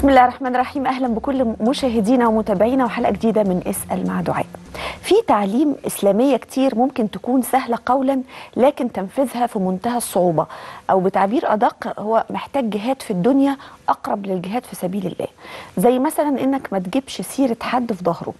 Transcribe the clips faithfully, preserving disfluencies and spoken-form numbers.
بسم الله الرحمن الرحيم. أهلا بكل مشاهدينا ومتابعينا وحلقة جديدة من اسأل مع دعاء. في تعليم إسلامية كتير ممكن تكون سهلة قولا لكن تنفيذها في منتهى الصعوبة، أو بتعبير أدق هو محتاج جهاد في الدنيا أقرب للجهاد في سبيل الله. زي مثلا إنك ما تجيبش سيرة حد في ظهره.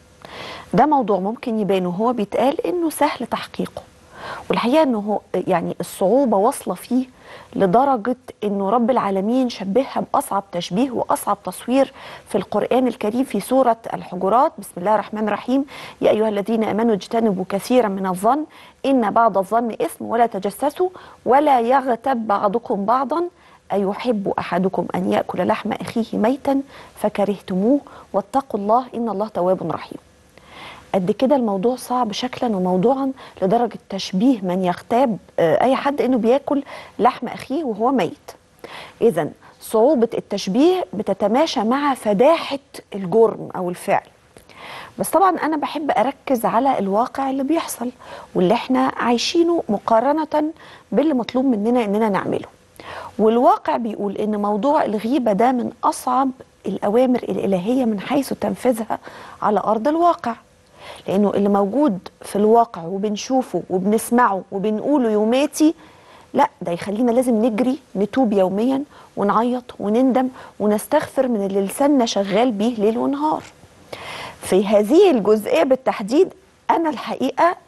ده موضوع ممكن يبان وهو بيتقال إنه سهل تحقيقه، والحقيقة إنه هو يعني الصعوبة واصلة فيه لدرجة إنه رب العالمين شبهها بأصعب تشبيه وأصعب تصوير في القرآن الكريم في سورة الحجرات. بسم الله الرحمن الرحيم: يا أيها الذين آمنوا اجتنبوا كثيرا من الظن إن بعض الظن إثم ولا تجسسوا ولا يغتب بعضكم بعضا أيحب أحدكم أن يأكل لحم أخيه ميتا فكرهتموه واتقوا الله إن الله تواب رحيم. قد كده الموضوع صعب شكلا وموضوعا لدرجة تشبيه من يغتاب أي حد إنه بياكل لحم أخيه وهو ميت. إذن صعوبة التشبيه بتتماشى مع فداحة الجرم أو الفعل. بس طبعا أنا بحب أركز على الواقع اللي بيحصل واللي احنا عايشينه مقارنة باللي مطلوب مننا إننا نعمله. والواقع بيقول إن موضوع الغيبة ده من أصعب الأوامر الإلهية من حيث تنفيذها على أرض الواقع، لأنه اللي موجود في الواقع وبنشوفه وبنسمعه وبنقوله يوماتي لا ده يخلينا لازم نجري نتوب يوميا ونعيط ونندم ونستغفر من اللي لساننا شغال بيه ليل ونهار. في هذه الجزئية بالتحديد أنا الحقيقة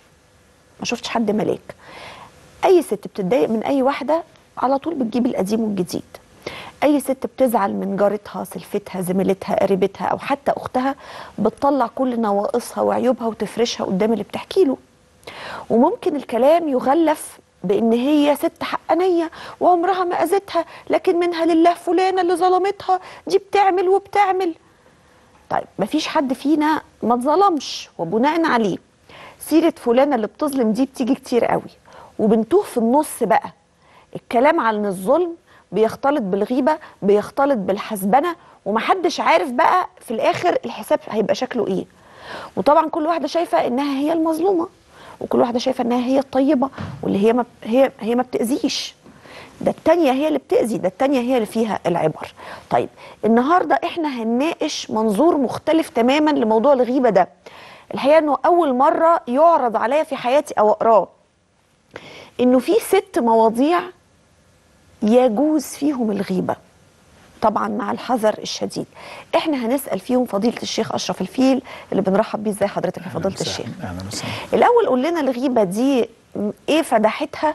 ما شفتش حد ملاك. أي ست بتتضايق من أي واحدة على طول بتجيب القديم والجديد. أي ست بتزعل من جارتها، سلفتها، زميلتها، قريبتها أو حتى أختها بتطلع كل نواقصها وعيوبها وتفرشها قدام اللي بتحكي له. وممكن الكلام يغلف بإن هي ست حقانية وعمرها ما أذتها، لكن منها لله فلانة اللي ظلمتها دي بتعمل وبتعمل. طيب مفيش حد فينا ما اتظلمش، وبناء عليه سيرة فلانة اللي بتظلم دي بتيجي كتير قوي، وبنتوه في النص بقى. الكلام عن الظلم بيختلط بالغيبة، بيختلط بالحسبنة، ومحدش عارف بقى في الآخر الحساب هيبقى شكله إيه. وطبعا كل واحدة شايفة إنها هي المظلومة، وكل واحدة شايفة إنها هي الطيبة، واللي هي ما هي هي ما بتأذيش. ده التانية هي اللي بتأذي، ده التانية هي اللي فيها العبر. طيب النهاردة إحنا هنناقش منظور مختلف تماما لموضوع الغيبة ده. الحقيقة إنه أول مرة يعرض عليا في حياتي أو أقراه إنه في ست مواضيع يجوز فيهم الغيبة، طبعا مع الحذر الشديد. احنا هنسأل فيهم فضيلة الشيخ أشرف الفيل اللي بنرحب بيه. ازي حضرتك يا فضيلة الشيخ؟ اهلا وسهلا. الأول قول لنا الغيبة دي ايه فداحتها،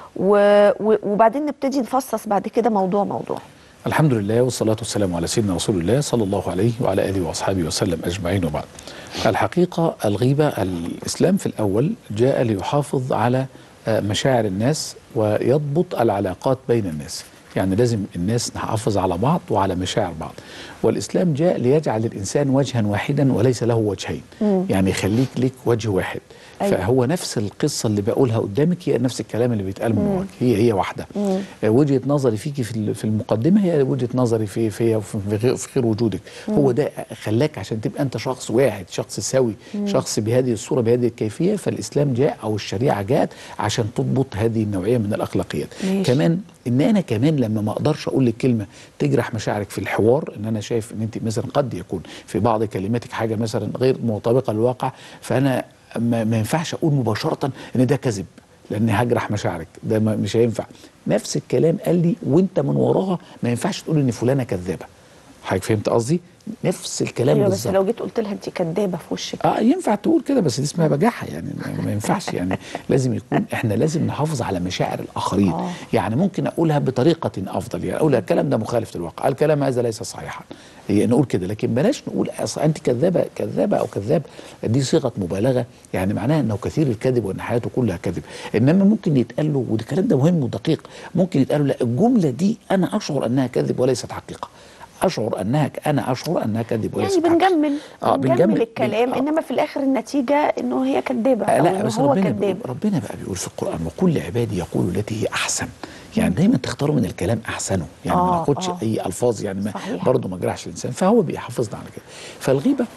وبعدين نبتدي نفصص بعد كده موضوع موضوع. الحمد لله والصلاة والسلام على سيدنا رسول الله صلى الله عليه وعلى آله وأصحابه وسلم أجمعين. وبعد، الحقيقة الغيبة الإسلام في الأول جاء ليحافظ على مشاعر الناس ويضبط العلاقات بين الناس. يعني لازم الناس نحافظ على بعض وعلى مشاعر بعض. والإسلام جاء ليجعل الإنسان وجها واحدا وليس له وجهين. مم. يعني يخليك لك وجه واحد. أيوة. فهو نفس القصة اللي بقولها قدامك هي نفس الكلام اللي بيتقال من وراك، هي هي واحدة. مم. وجهة نظري فيكي في في المقدمة هي وجهة نظري في في في خير وجودك. مم. هو ده خلاك عشان تبقى أنت شخص واحد، شخص سوي، مم. شخص بهذه الصورة بهذه الكيفية. فالإسلام جاء أو الشريعة جاءت عشان تضبط هذه النوعية من الأخلاقيات. ماشي. كمان ان انا كمان لما ما اقدرش اقول لك كلمه تجرح مشاعرك في الحوار، ان انا شايف ان انت مثلا قد يكون في بعض كلماتك حاجه مثلا غير مطابقه للواقع، فانا ما, ما ينفعش اقول مباشره ان ده كذب لاني هجرح مشاعرك، ده مش هينفع. نفس الكلام قال لي وانت من وراها ما ينفعش تقول ان فلانه كذابه. حضرتك فهمت قصدي؟ نفس الكلام بالظبط. بس لو جيت قلت لها انت كدابه في وشك اه ينفع تقول كده، بس دي اسمها بجاحه يعني، ما ينفعش. يعني لازم يكون احنا لازم نحافظ على مشاعر الاخرين. آه. يعني ممكن اقولها بطريقه افضل، يعني اقولها الكلام ده مخالف للواقع، الكلام هذا ليس صحيحا، هي نقول كده. لكن بلاش نقول انت كذابه كذابه او كذاب، دي صيغه مبالغه، يعني معناها انه كثير الكذب وان حياته كلها كذب. انما ممكن يتقال له، وده الكلام ده مهم ودقيق، ممكن يتقال له لا الجمله دي انا اشعر انها كذب وليست حقيقه، اشعر انها انا اشعر انها كذب وليس يعني بنجمل آه بنجمل, بنجمل الكلام. آه. انما في الاخر النتيجه انه هي كذابه. آه او لا إنه بس هو ربنا كذاب. ربنا بقى بيقول في القران وكل عبادي يقولوا التي هي احسن. يعني دايما تختاروا من الكلام احسنه، يعني آه ما ناخدش آه. اي الفاظ يعني ما برضه ما جرحش الانسان، فهو بيحافظنا على كده. فالغيبه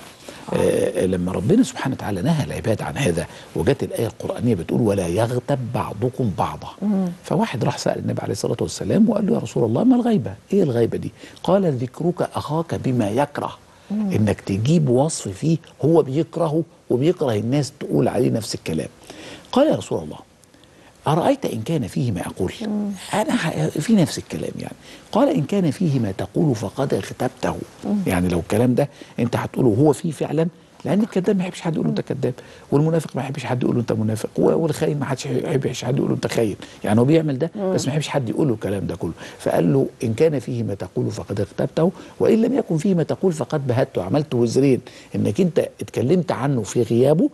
آه لما ربنا سبحانه وتعالى نهى العباد عن هذا، وجت الآية القرآنية بتقول ولا يغتب بعضكم بعضا. مم. فواحد راح سأل النبي عليه الصلاة والسلام وقال له يا رسول الله ما الغيبة؟ ايه الغيبة دي؟ قال ذكرك أخاك بما يكره. مم. انك تجيب وصف فيه هو بيكرهه وبيكره الناس تقول عليه نفس الكلام. قال يا رسول الله أرأيت إن كان فيه ما أقول؟ مم. أنا في نفس الكلام يعني. قال إن كان فيه ما تقول فقد اغتبته. مم. يعني لو الكلام ده أنت هتقوله هو فيه فعلا، لأن الكذاب ما يحبش حد يقول له أنت كذاب، والمنافق ما يحبش حد يقول له أنت منافق، والخاين ما حدش يحبش حد يقول له أنت خاين، يعني هو بيعمل ده بس ما يحبش حد يقول له الكلام ده كله. فقال له إن كان فيه ما تقول فقد اغتبته، وإن لم يكن فيه ما تقول فقد بهته، عملت وزرين، إنك أنت اتكلمت عنه في غيابه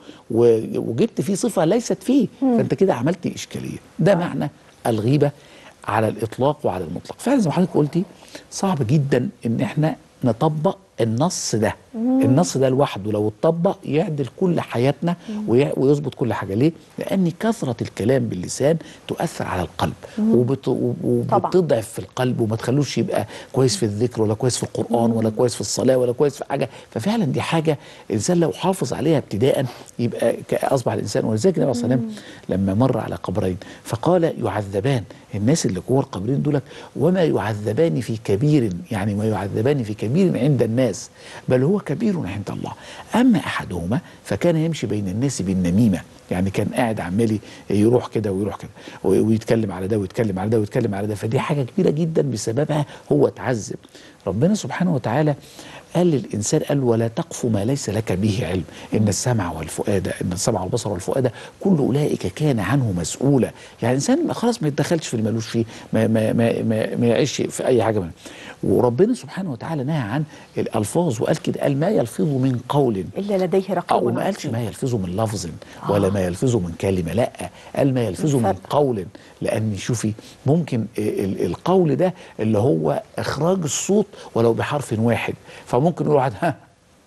وجبت فيه صفة ليست فيه، فأنت كده عملت إشكالية. ده معنى الغيبة على الإطلاق وعلى المطلق. فعلا زي ما حضرتك قلتي صعب جدا إن إحنا نطبق النص ده. مم. النص ده لوحده لو اتطبق يعدل كل حياتنا ويظبط كل حاجه. ليه؟ لان كثره الكلام باللسان تؤثر على القلب وبت... وبتضعف في القلب وما تخلوش يبقى كويس في الذكر ولا كويس في القران ولا كويس في الصلاه ولا كويس في حاجه. ففعلا دي حاجه الانسان لو حافظ عليها ابتداء يبقى اصبح الانسان. ولذلك النبي صلى الله عليه وسلم لما مر على قبرين فقال يعذبان، الناس اللي جوه القبرين دولت وما يعذبان في كبير، يعني ما يعذبان في كبير عند الناس بل هو كبير عند الله. أما أحدهما فكان يمشي بين الناس بالنميمة، يعني كان قاعد عمال يروح كده ويروح كده ويتكلم على ده ويتكلم على ده ويتكلم على ده، فدي حاجة كبيرة جدا بسببها هو اتعذب. ربنا سبحانه وتعالى قال للإنسان قال ولا تقف ما ليس لك به علم إن السمع والفؤاد إن السمع والبصر والفؤاد كل أولئك كان عنه مسؤولا. يعني الإنسان خلاص ما يتدخلش في المالوش فيه، ما ما ما ما, ما يعيش في أي حاجة منه. وربنا سبحانه وتعالى نهى عن الألفاظ وقال كده قال ما يلفظ من قول إلا لديه رقيب عتيد. وما قالش ما يلفظ من لفظ ولا ما يلفظ من كلمة، لا قال ما يلفظ من قول. لأن شوفي ممكن القول ده اللي هو إخراج الصوت ولو بحرف واحد، فممكن يقول واحد ها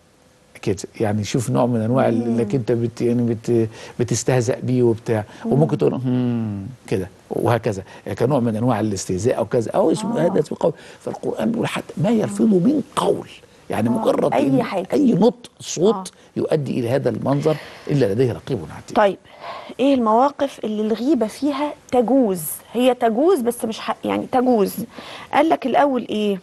كده، يعني شوف نوع من انواع انك انت بت يعني بت بتستهزأ بيه وبتاع، وممكن تقول هم كده وهكذا كنوع من انواع الاستهزاء او كذا او اسمه هذا اسمه قول. فالقرآن بيقول حتى ما يلفظ من قول، يعني مجرد اي حاجه اي نطق صوت آه. يؤدي الى هذا المنظر الا لديه رقيب عتيد. طيب ايه المواقف اللي الغيبه فيها تجوز؟ هي تجوز بس مش حق يعني تجوز. قال لك الاول ايه؟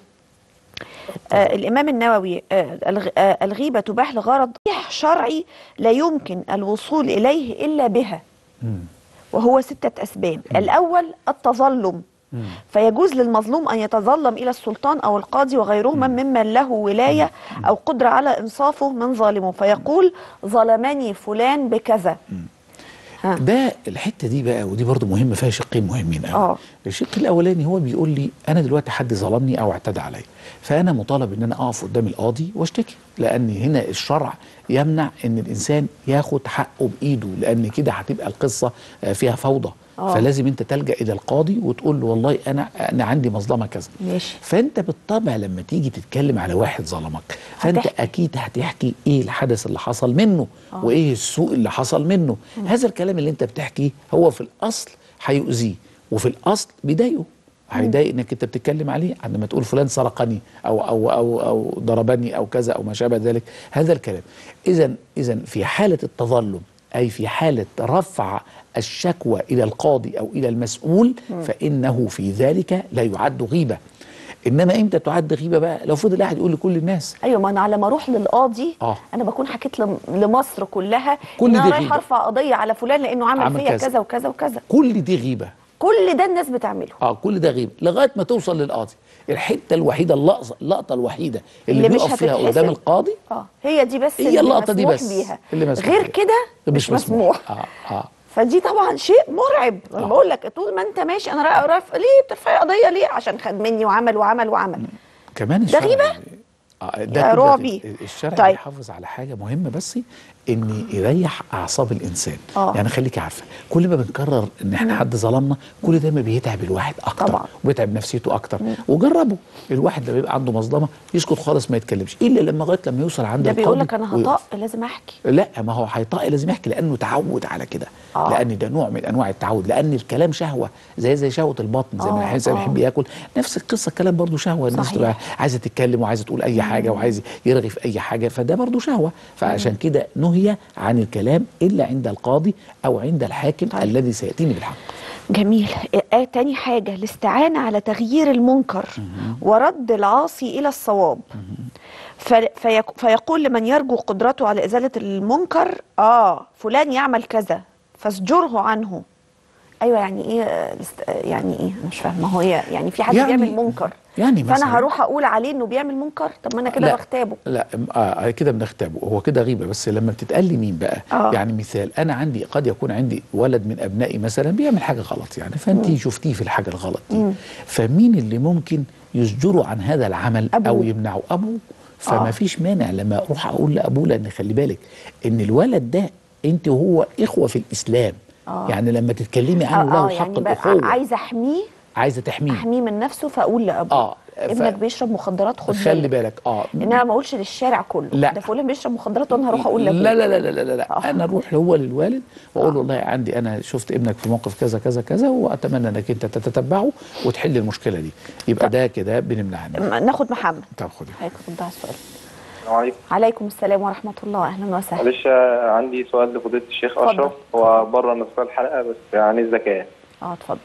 آه الإمام النووي آه آه الغيبة تباح لغرض شرعي لا يمكن الوصول إليه إلا بها، مم. وهو ستة أسباب. مم. الأول التظلم، مم. فيجوز للمظلوم أن يتظلم إلى السلطان أو القاضي وغيرهما ممن له ولاية مم. أو قدرة على إنصافه من ظالمه، فيقول ظلمني فلان بكذا. مم. ده الحته دي بقى ودي برضو مهمه فيها شقين مهمين قوي. الشق الاولاني هو بيقول لي انا دلوقتي حد ظلمني او اعتدى عليا، فانا مطالب ان انا اقف قدام القاضي واشتكي، لان هنا الشرع يمنع ان الانسان ياخد حقه بايده، لان كده هتبقى القصه فيها فوضى. أوه. فلازم انت تلجأ الى القاضي وتقول له والله انا انا عندي مظلمه كذا. ماشي. فانت بالطبع لما تيجي تتكلم على واحد ظلمك فانت هتحكي. اكيد هتحكي ايه الحدث اللي حصل منه. أوه. وايه السوء اللي حصل منه. مم. هذا الكلام اللي انت بتحكيه هو في الاصل هيؤذيه وفي الاصل بيضايقه، هيضايق انك انت بتتكلم عليه عندما تقول فلان سرقني او او او او ضربني او كذا او ما شابه ذلك. هذا الكلام اذا اذا في حاله التظلم أي في حالة رفع الشكوى إلى القاضي أو إلى المسؤول م. فإنه في ذلك لا يعد غيبة. إنما إمتى تعد غيبة بقى؟ لو فضل واحد يقول لكل الناس. أيوة، ما أنا على ما أروح للقاضي آه. أنا بكون حكيت لمصر كلها كل إن أنا رايح أرفع قضية على فلان لأنه عمل, عمل فيا كذا. كذا وكذا وكذا. كل دي غيبة، كل ده الناس بتعمله. اه كل ده غيبة لغاية ما توصل للقاضي. الحتة الوحيدة اللقطة اللقطة الوحيدة اللي, اللي بيقف فيها قدام القاضي اه هي دي بس هي اللقطة دي بس بيها. اللي مسموح غير كده مش, مش مسموح, مسموح. اه اه فدي طبعا شيء مرعب. انا آه. بقول لك طول ما انت ماشي انا رافع ليه بترفعي قضيه ليه؟ عشان خد مني وعمل وعمل وعمل كمان ده غيبه. آه ده رعبي. الشرع طيب. بيحافظ على حاجه مهمه بس ان يريح اعصاب الانسان. آه. يعني خليكي عارفه كل ما بنكرر ان احنا حد ظلمنا كل ده ما بيتعب الواحد اكتر طبعا. وبيتعب نفسيته اكتر. وجربوا الواحد لما يبقى عنده مظلمه يسكت خالص ما يتكلمش الا لما لغايه لما يوصل عند ده القاضي. بيقول لك انا هطق لازم احكي. لا ما هو هيطق لازم يحكي لانه تعود على كده. آه. لان ده نوع من انواع التعود، لان الكلام شهوه زي زي شهوه البطن زي ما آه. الانسان بيحب ياكل، نفس القصه الكلام برضه شهوه. الناس تبقى عايزه تتكلم وعايزه تقول اي حاجه وعايز يرغي في اي حاجه، فده برضه شهوه. فعشان كده نهي عن الكلام الا عند القاضي او عند الحاكم طيب. الذي سياتيني بالحق. جميل. آه تاني حاجه الاستعانه على تغيير المنكر ورد العاصي الى الصواب. فيقول لمن يرجو قدرته على ازاله المنكر اه فلان يعمل كذا فاسجره عنه. ايوه يعني ايه يعني ايه انا مش فاهمه. هو يعني في حد يعني بيعمل منكر يعني فانا هروح اقول عليه انه بيعمل منكر؟ طب ما انا كده بغتابه. لا اه كده بنغتابه، هو كده غيبه. بس لما بتتقال لي مين بقى آه. يعني مثال انا عندي قد يكون عندي ولد من ابنائي مثلا بيعمل حاجه غلط يعني، فانت شفتيه في الحاجه الغلط دي مم. فمين اللي ممكن يزجره عن هذا العمل أبوه. او يمنعه؟ ابوه. فما آه. فيش مانع لما اروح اقول لابوه، لان خلي بالك ان الولد ده انت وهو اخوه في الاسلام. آه. يعني لما تتكلمي عنه له حق يعني الاخوه، عايزه احميه، عايزه تحميه احميه من نفسه، فاقول لابوه اه ابنك ف... بيشرب مخدرات خد خلي بالك اه انما ما اقولش للشارع كله لا. ده فلان بيشرب مخدرات وانا هروح اقول لابوه. لا لا لا لا لا, لا. آه. انا اروح هو للوالد واقول له والله عندي انا شفت ابنك في موقف كذا كذا كذا واتمنى انك انت تتتبعه وتحل المشكله دي. يبقى ده كده بنمنع منه. ناخد محمد. طب خدي حضرتك رد على السؤال. السلام عليكم. عليكم السلام ورحمه الله. اهلا وسهلا. معلش عندي سؤال لفضيله الشيخ اشرف، هو بره نصف الحلقه بس عن الزكاه. اه اتفضل.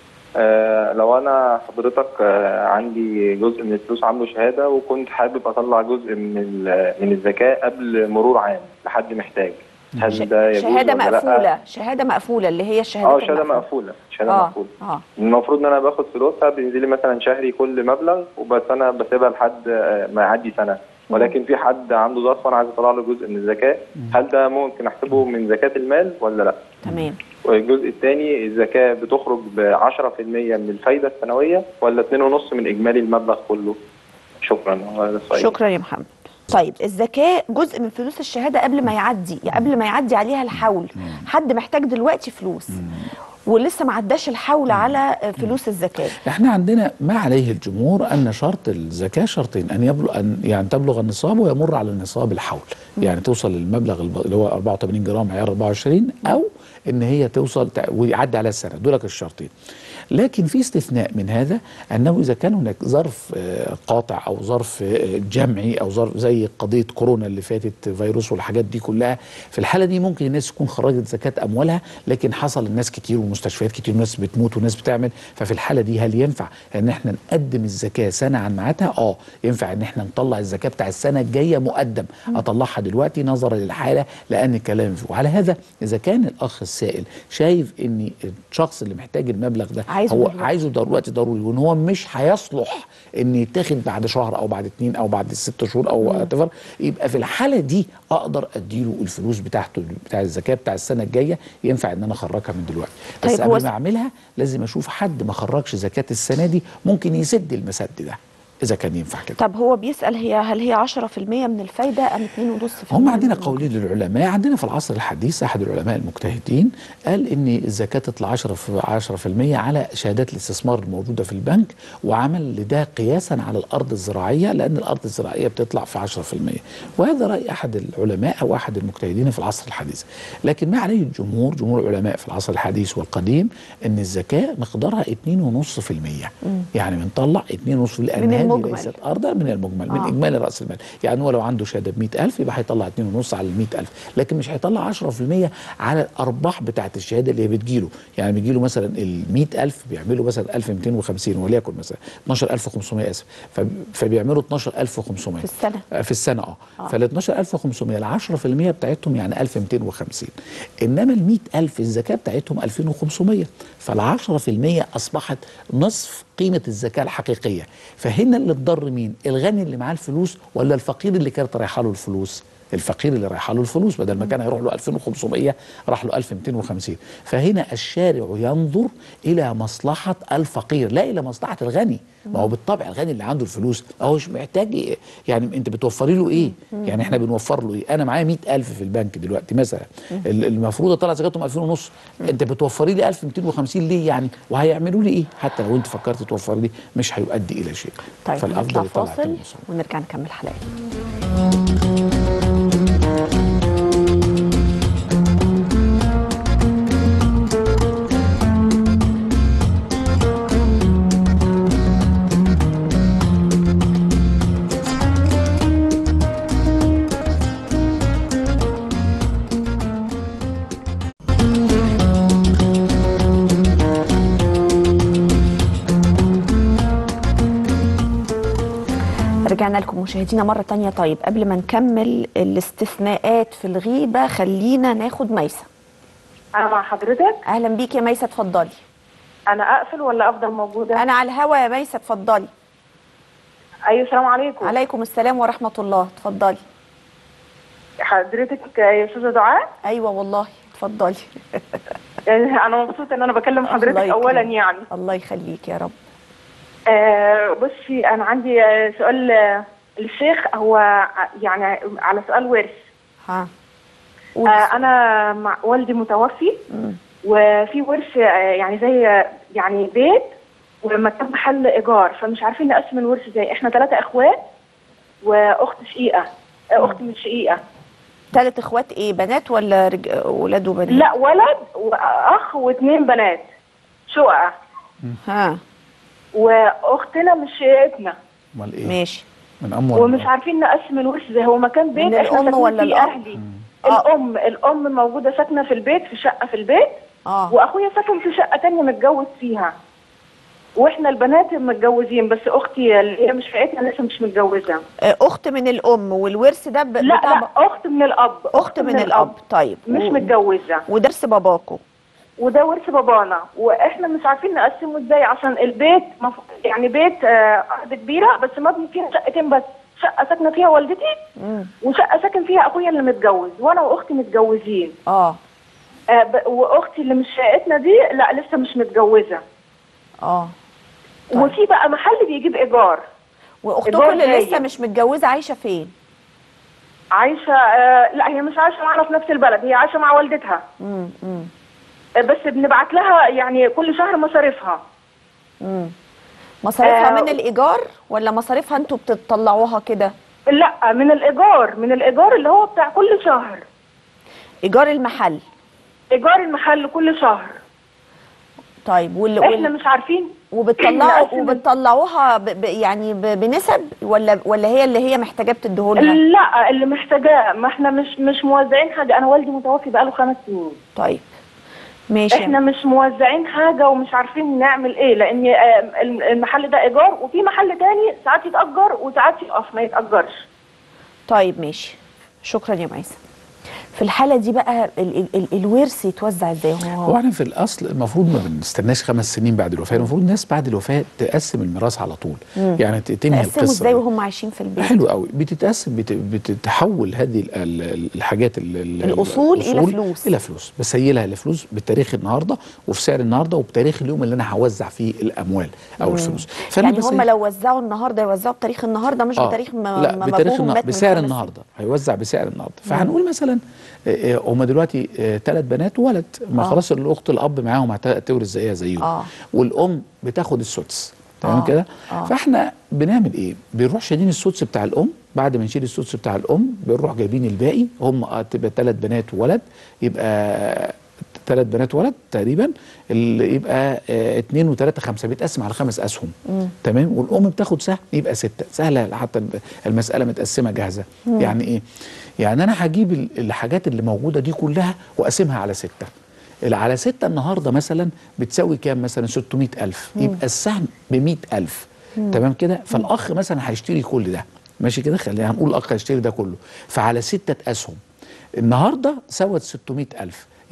آه لو انا حضرتك آه عندي جزء من الفلوس عامله شهاده وكنت حابب اطلع جزء من من الزكاه قبل مرور عام لحد محتاج، هل ده يجوز؟ شهاده مقفوله، شهاده مقفوله اللي هي الشهادات اه شهاده مقفوله شهاده آه. مقفوله اه المفروض ان انا باخد فلوسها بينزل لي مثلا شهري كل مبلغ وبس انا بسيبها لحد ما يعدي سنه، ولكن في حد عنده ظرف وانا عايز اطلع له جزء من الزكاه، هل ده ممكن احسبه من زكاه المال ولا لا؟ تمام. والجزء الثاني الزكاه بتخرج ب عشرة في المية من الفايده السنويه ولا اتنين ونص من اجمالي المبلغ كله؟ شكرا. شكرا يا محمد. طيب الزكاه جزء من فلوس الشهاده قبل ما يعدي يعني قبل ما يعدي عليها الحول. حد محتاج دلوقتي فلوس ولسه ما عداش الحول على فلوس الزكاه. احنا عندنا ما عليه الجمهور ان شرط الزكاه شرطين، ان يبلغ ان يعني تبلغ النصاب ويمر على النصاب الحول، يعني توصل للمبلغ اللي هو أربعة وثمانين جرام عيار أربعة وعشرين او ان هي توصل ويعدي على السنه، دولك الشرطين. لكن في استثناء من هذا انه اذا كان هناك ظرف قاطع او ظرف جمعي او ظرف زي قضيه كورونا اللي فاتت فيروس والحاجات دي كلها، في الحاله دي ممكن الناس تكون خرجت زكاه اموالها لكن حصل الناس كتير ومستشفيات كتير وناس بتموت وناس بتعمل، ففي الحاله دي هل ينفع ان احنا نقدم الزكاه سنه عن ميعادها؟ اه ينفع ان احنا نطلع الزكاه بتاع السنه الجايه مقدم، اطلعها دلوقتي نظرا للحاله لان الكلام فيه. وعلى هذا اذا كان الاخ السائل شايف ان الشخص اللي محتاج المبلغ ده عايزه هو عايزه دلوقتي ضروري وان هو مش هيصلح ان يتاخد بعد شهر او بعد اتنين او بعد ست شهور او تفر، يبقى في الحاله دي اقدر اديله الفلوس بتاعته بتاع الزكاه بتاع السنه الجايه، ينفع ان انا اخرجها من دلوقتي. بس طيب قبل ما اعملها لازم اشوف حد ما خرجش زكاه السنه دي ممكن يسد المسد ده اذا كان ينفع كده. طب هو بيسال هي هل هي عشرة في المية من الفايده ام اتنين ونص في المية؟ هم عندنا قولين للعلماء، عندنا في العصر الحديث احد العلماء المجتهدين قال ان الزكاه تطلع عشرة في المية على شهادات الاستثمار الموجوده في البنك، وعمل لده قياسا على الارض الزراعيه لان الارض الزراعيه بتطلع في عشرة في المية، وهذا راي احد العلماء او احد المجتهدين في العصر الحديث. لكن ما عليه الجمهور جمهور العلماء في العصر الحديث والقديم ان الزكاه مقدارها اتنين ونص في المية، يعني بنطلع اتنين ونص في المية من ليست ارضا من المجمل من آه. اجمالي راس المال، يعني هو لو عنده شهاده ب مئة ألف يبقى هيطلع اتنين ونص على ال مئة ألف، لكن مش هيطلع عشرة في المية على الارباح بتاعه الشهاده اللي هي بتجيله، يعني بيجيله مثلا ال مئة ألف بيعملوا مثلا ألف ومئتين وخمسين وليكن مثلا اتناشر ألف وخمسمية اسف، فبيعملوا اتناشر ألف وخمسمية في السنه في السنه اه, آه. فال اتناشر ألف وخمسمية ال عشرة في المية بتاعتهم يعني ألف ومئتين وخمسين، انما ال مئة ألف الزكاه بتاعتهم ألفين وخمسمية، فال عشرة في المية اصبحت نصف قيمه الزكاه الحقيقيه. فهنا اللي اتضر مين؟ الغني اللي معاه الفلوس ولا الفقير اللي كانت رايحه له الفلوس؟ الفقير اللي رايحه له الفلوس، بدل ما كان هيروح له ألفين وخمسمية راح له ألف ومئتين وخمسين. فهنا الشارع ينظر الى مصلحه الفقير لا الى مصلحه الغني. ما هو بالطبع الغني اللي عنده الفلوس هو مش محتاج إيه؟ يعني انت بتوفري له ايه؟ يعني احنا بنوفر له ايه؟ انا معايا مئة ألف في البنك دلوقتي مثلا، المفروض اطلع زكاتهم ألفين ونص، انت بتوفري لي ألف ومئتين وخمسين ليه يعني؟ وهيعملوا لي ايه؟ حتى لو انت فكرت توفر لي مش هيؤدي الى شيء. طيب فالافضل نطلع يطلع فاصل ونرجع نكمل حلقتنا. رجعنا لكم مشاهدينا مرة تانية. طيب قبل ما نكمل الاستثناءات في الغيبة خلينا ناخد ميسة. أنا مع حضرتك. أهلا بيك يا ميسة، اتفضلي. أنا أقفل ولا أفضل موجودة؟ أنا على الهوا يا ميسة، اتفضلي. أيوة السلام عليكم. عليكم السلام ورحمة الله، اتفضلي. حضرتك يا أستاذة دعاء؟ أيوة والله اتفضلي. أنا مبسوطة إن أنا بكلم حضرتك أولا يعني. الله يخليك يا رب. آه بصي أنا عندي سؤال للشيخ، هو يعني على سؤال ورث. ها. آه أنا مع والدي متوفي م. وفي ورث يعني زي يعني بيت ومكان محل إيجار، فمش عارفين نقسم الورث ازاي. إحنا ثلاثة إخوات وأخت شقيقة، أخت من شقيقة. ثلاث إخوات إيه، بنات ولا رج... ولاد وبنات؟ لا ولد وأخ واثنين بنات شقق. ها. واختنا مش شقتنا. امال ايه؟ ماشي. من ام ولا ومش عارفين نقسم الورث ازاي. هو مكان بيت احنا ساكنين ولا فيه اهلي. آه. الام الام موجوده ساكنه في البيت في شقه في البيت. اه واخويا ساكن في شقه ثانيه متجوز فيها. واحنا البنات متجوزين، بس اختي اللي هي مش شقتنا لسه مش متجوزه. اخت من الام والورث ده ب... لا لا اخت من الاب. اخت, أخت من, من الاب. الاب. طيب مش و... متجوزه. ودرس باباكو. وده ورث بابانا، واحنا مش عارفين نقسمه ازاي عشان البيت مف... يعني بيت ارض آه كبيره بس مبني فيها شقتين بس، شقه ساكنه فيها والدتي مم. وشقه ساكن فيها اخويا اللي متجوز، وانا واختي متجوزين. اه, آه ب... واختي اللي مش شقتنا دي لا لسه مش متجوزه. اه طيب. وفي بقى محل بيجيب ايجار. واختكم اللي لسه مش متجوزه عايشه فين؟ عايشه آه لا هي مش عايشه معانا في نفس البلد، هي عايشه مع والدتها. امم امم بس بنبعت لها يعني كل شهر مصاريفها. امم مصاريفها آه من الايجار ولا مصاريفها انتوا بتطلعوها كده؟ لا من الايجار، من الايجار اللي هو بتاع كل شهر. ايجار المحل. ايجار المحل كل شهر. طيب وال... احنا وال... مش عارفين. وبتطلعوا وبتطلعوها ب... ب... يعني ب... بنسب ولا ولا هي اللي هي محتاجاه بتديهولها؟ لا اللي محتاجاه، ما احنا مش مش موزعين حاجه. انا والدي متوفي بقاله خمس سنين. طيب ماشي. احنا مش موزعين حاجه ومش عارفين نعمل ايه، لان المحل ده ايجار وفي محل تاني ساعات يتاجر وساعات يقف ما يتاجرش. طيب ماشي، شكرا يا ميسة. في الحالة دي بقى ال ال الورث يتوزع ازاي؟ هو احنا في الاصل المفروض ما بنستناش خمس سنين بعد الوفاه، المفروض الناس بعد الوفاه تقسم الميراث على طول. مم. يعني تنهي القصه. تقسموا ازاي وهم عايشين في البيت؟ حلو قوي، بتتقسم بت بتتحول هذه الحاجات الاصول الى فلوس الى فلوس، بسيلها لفلوس بتاريخ النهارده وفي سعر النهارده وبتاريخ اليوم اللي انا هوزع فيه الاموال او مم. الفلوس. يعني هم لو وزعوا النهارده يوزعوا بتاريخ النهارده مش آه. بتاريخ ما لا ما بتاريخ النهارده، بسعر النهارده هيوزع بسعر النهارده. فهنقول مثلا هم دلوقتي ثلاث بنات وولد، ما آه. خلاص الاخت الاب معاهم هتورث زيها زيهم. آه. والام بتاخد السدس، تمام آه. كده؟ آه. فاحنا بنعمل ايه؟ بنروح شايلين السدس بتاع الام، بعد ما نشيل السدس بتاع الام بنروح جايبين الباقي، هم تبقى ثلاث بنات وولد، يبقى ثلاث بنات ولد تقريبا، اللي يبقى اه اتنين وثلاثه خمسه، بيتقسم على خمس اسهم. مم. تمام؟ والام بتاخد سهم يبقى سته، سهله حتى المساله متقسمه جاهزه. مم. يعني ايه؟ يعني انا هجيب الحاجات اللي موجوده دي كلها واقسمها على سته. اللي على سته النهارده مثلا بتساوي كام؟ مثلا ستمائة ألف، مم. يبقى السهم ب مائة ألف. مم. تمام كده؟ فالاخ مثلا هيشتري كل ده، ماشي كده؟ خلينا هنقول الاخ هيشتري ده كله، فعلى سته اسهم النهارده سوت ستمائة ألف،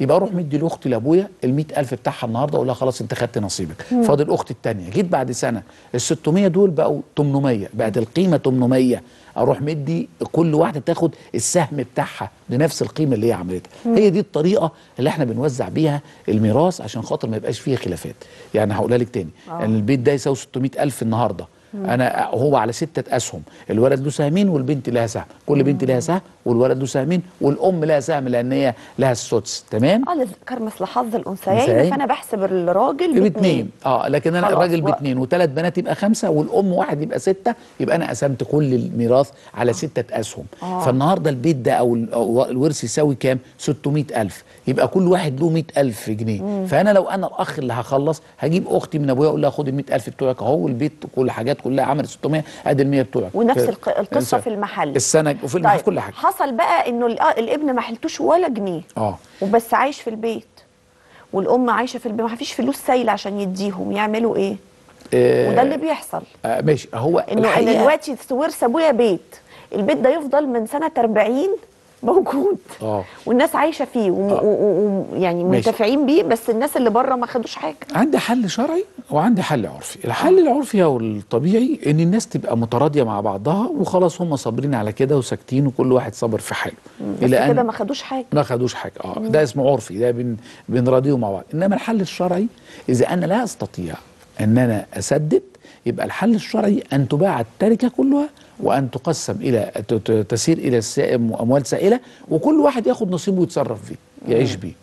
يبقى اروح مدي لاختي لابويا ال مئة ألف بتاعها النهارده اقول لها خلاص انت خدت نصيبك، فاضل اختي الثانيه. جيت بعد سنه ال ستمية دول بقوا تمنمية، بقت القيمه تمنمية، اروح مدي كل واحده تاخد السهم بتاعها بنفس القيمه اللي هي عملتها. هي دي الطريقه اللي احنا بنوزع بيها الميراث عشان خاطر ما يبقاش فيه خلافات. يعني هقولها لك تاني، ان يعني البيت ده يساوي ستمية ألف النهارده، انا هو على ستة اسهم، الولد له سهمين والبنت لها سهم، كل بنت لها سهم والولد له سهمين والام لها سهم لان هي لها السدس. تمام؟ اه ذكر مثل حظ الانثيين، فانا بحسب الراجل باثنين. اه لكن انا الراجل باثنين وثلاث بنات يبقى خمسه والام واحد يبقى سته، يبقى انا قسمت كل الميراث على ستة اسهم. آه. فالنهارده البيت ده او الورث يساوي كام؟ ستمية ألف، يبقى كل واحد له مئة ألف جنيه. مم. فانا لو انا الاخ اللي هخلص هجيب اختي من ابويا اقول لها خدي ال مئة ألف بتوعك اهو، والبيت كل حاجات كلها عملت ستمية، ادي ال مية بتوعك. ونفس القصه في المحل السنه وفي المحل طيب. كل حاجه. حصل بقى انه الابن ما حلتوش ولا جنيه اه وبس عايش في البيت والام عايشه في البيت، ما فيش فلوس سايله عشان يديهم، يعملوا ايه؟ آه وده اللي بيحصل. آه ماشي. هو انه انا دلوقتي ورث ابويا بيت، البيت ده يفضل من سنه أربعين موجود اه والناس عايشه فيه ويعني منتفعين بيه، بس الناس اللي بره ما خدوش حاجه. عندي حل شرعي وعندي حل عرفي. الحل آه. العرفي او الطبيعي ان الناس تبقى متراضيه مع بعضها وخلاص، هم صابرين على كده وساكتين وكل واحد صابر في حاله. بس كده ما خدوش حاجه ما خدوش حاجه اه مم. ده اسمه عرفي، ده بن بنراضيه مع بعض. انما الحل الشرعي اذا انا لا استطيع ان انا اسدد، يبقى الحل الشرعي ان تباع التركه كلها وان تقسم الى تسير الى السائم واموال سائله، وكل واحد ياخد نصيبه ويتصرف فيه يعيش بيه.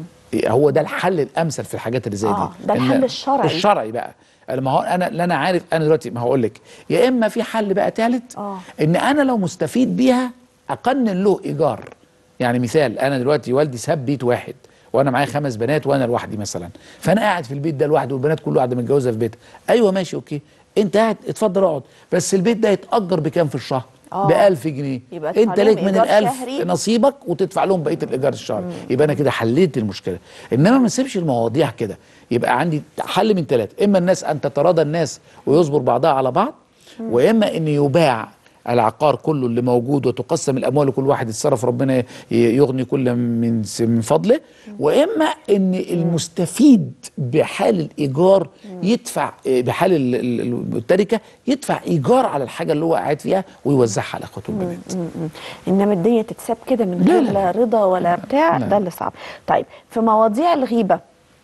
هو ده الحل الامثل في الحاجات اللي زي دي. اه ده الحل الشرعي. الشرعي بقى ما هو انا لا انا عارف. انا دلوقتي ما هقول لك، يا اما في حل بقى ثالث ان انا لو مستفيد بيها اقنن له ايجار. يعني مثال، انا دلوقتي والدي ساب بيت واحد وانا معايا خمس بنات وانا لوحدي مثلا، فانا قاعد في البيت ده لوحدي والبنات كل واحده متجوزه في بيتها. ايوه ماشي اوكي، انت قاعد اتفضل اقعد، بس البيت ده يتأجر بكام في الشهر؟ ب ألف جنيه. انت ليك من الألف نصيبك وتدفع لهم بقيه الايجار الشهري. يبقى انا كده حليت المشكله. انما ما نسيبش المواضيع كده. يبقى عندي حل من ثلاثه، اما الناس ان تتراضى الناس ويصبر بعضها على بعض، واما ان يباع العقار كله اللي موجود وتقسم الاموال لكل واحد يتصرف ربنا يغني كل من من فضله، واما ان المستفيد بحال الايجار يدفع بحال التركه يدفع ايجار على الحاجه اللي هو قاعد فيها ويوزعها على اخواته البنات. انما الدنيا تتساب كده من غير لا رضا ولا بتاع، ده اللي صعب. طيب في مواضيع الغيبه،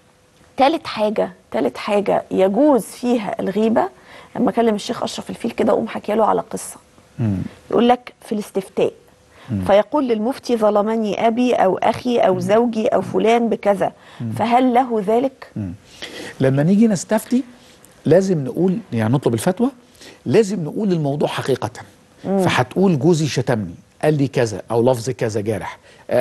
ثالث حاجه ثالث حاجه يجوز فيها الغيبه. لما كلم الشيخ اشرف الفيل كده قوم حكي له على قصه، يقول لك في الاستفتاء مم. فيقول للمفتي ظلمني أبي أو أخي أو زوجي أو فلان بكذا، فهل له ذلك؟ مم. لما نيجي نستفتي لازم نقول، يعني نطلب الفتوى لازم نقول الموضوع حقيقة. فهتقول جوزي شتمني قال لي كذا او لفظ كذا جارح،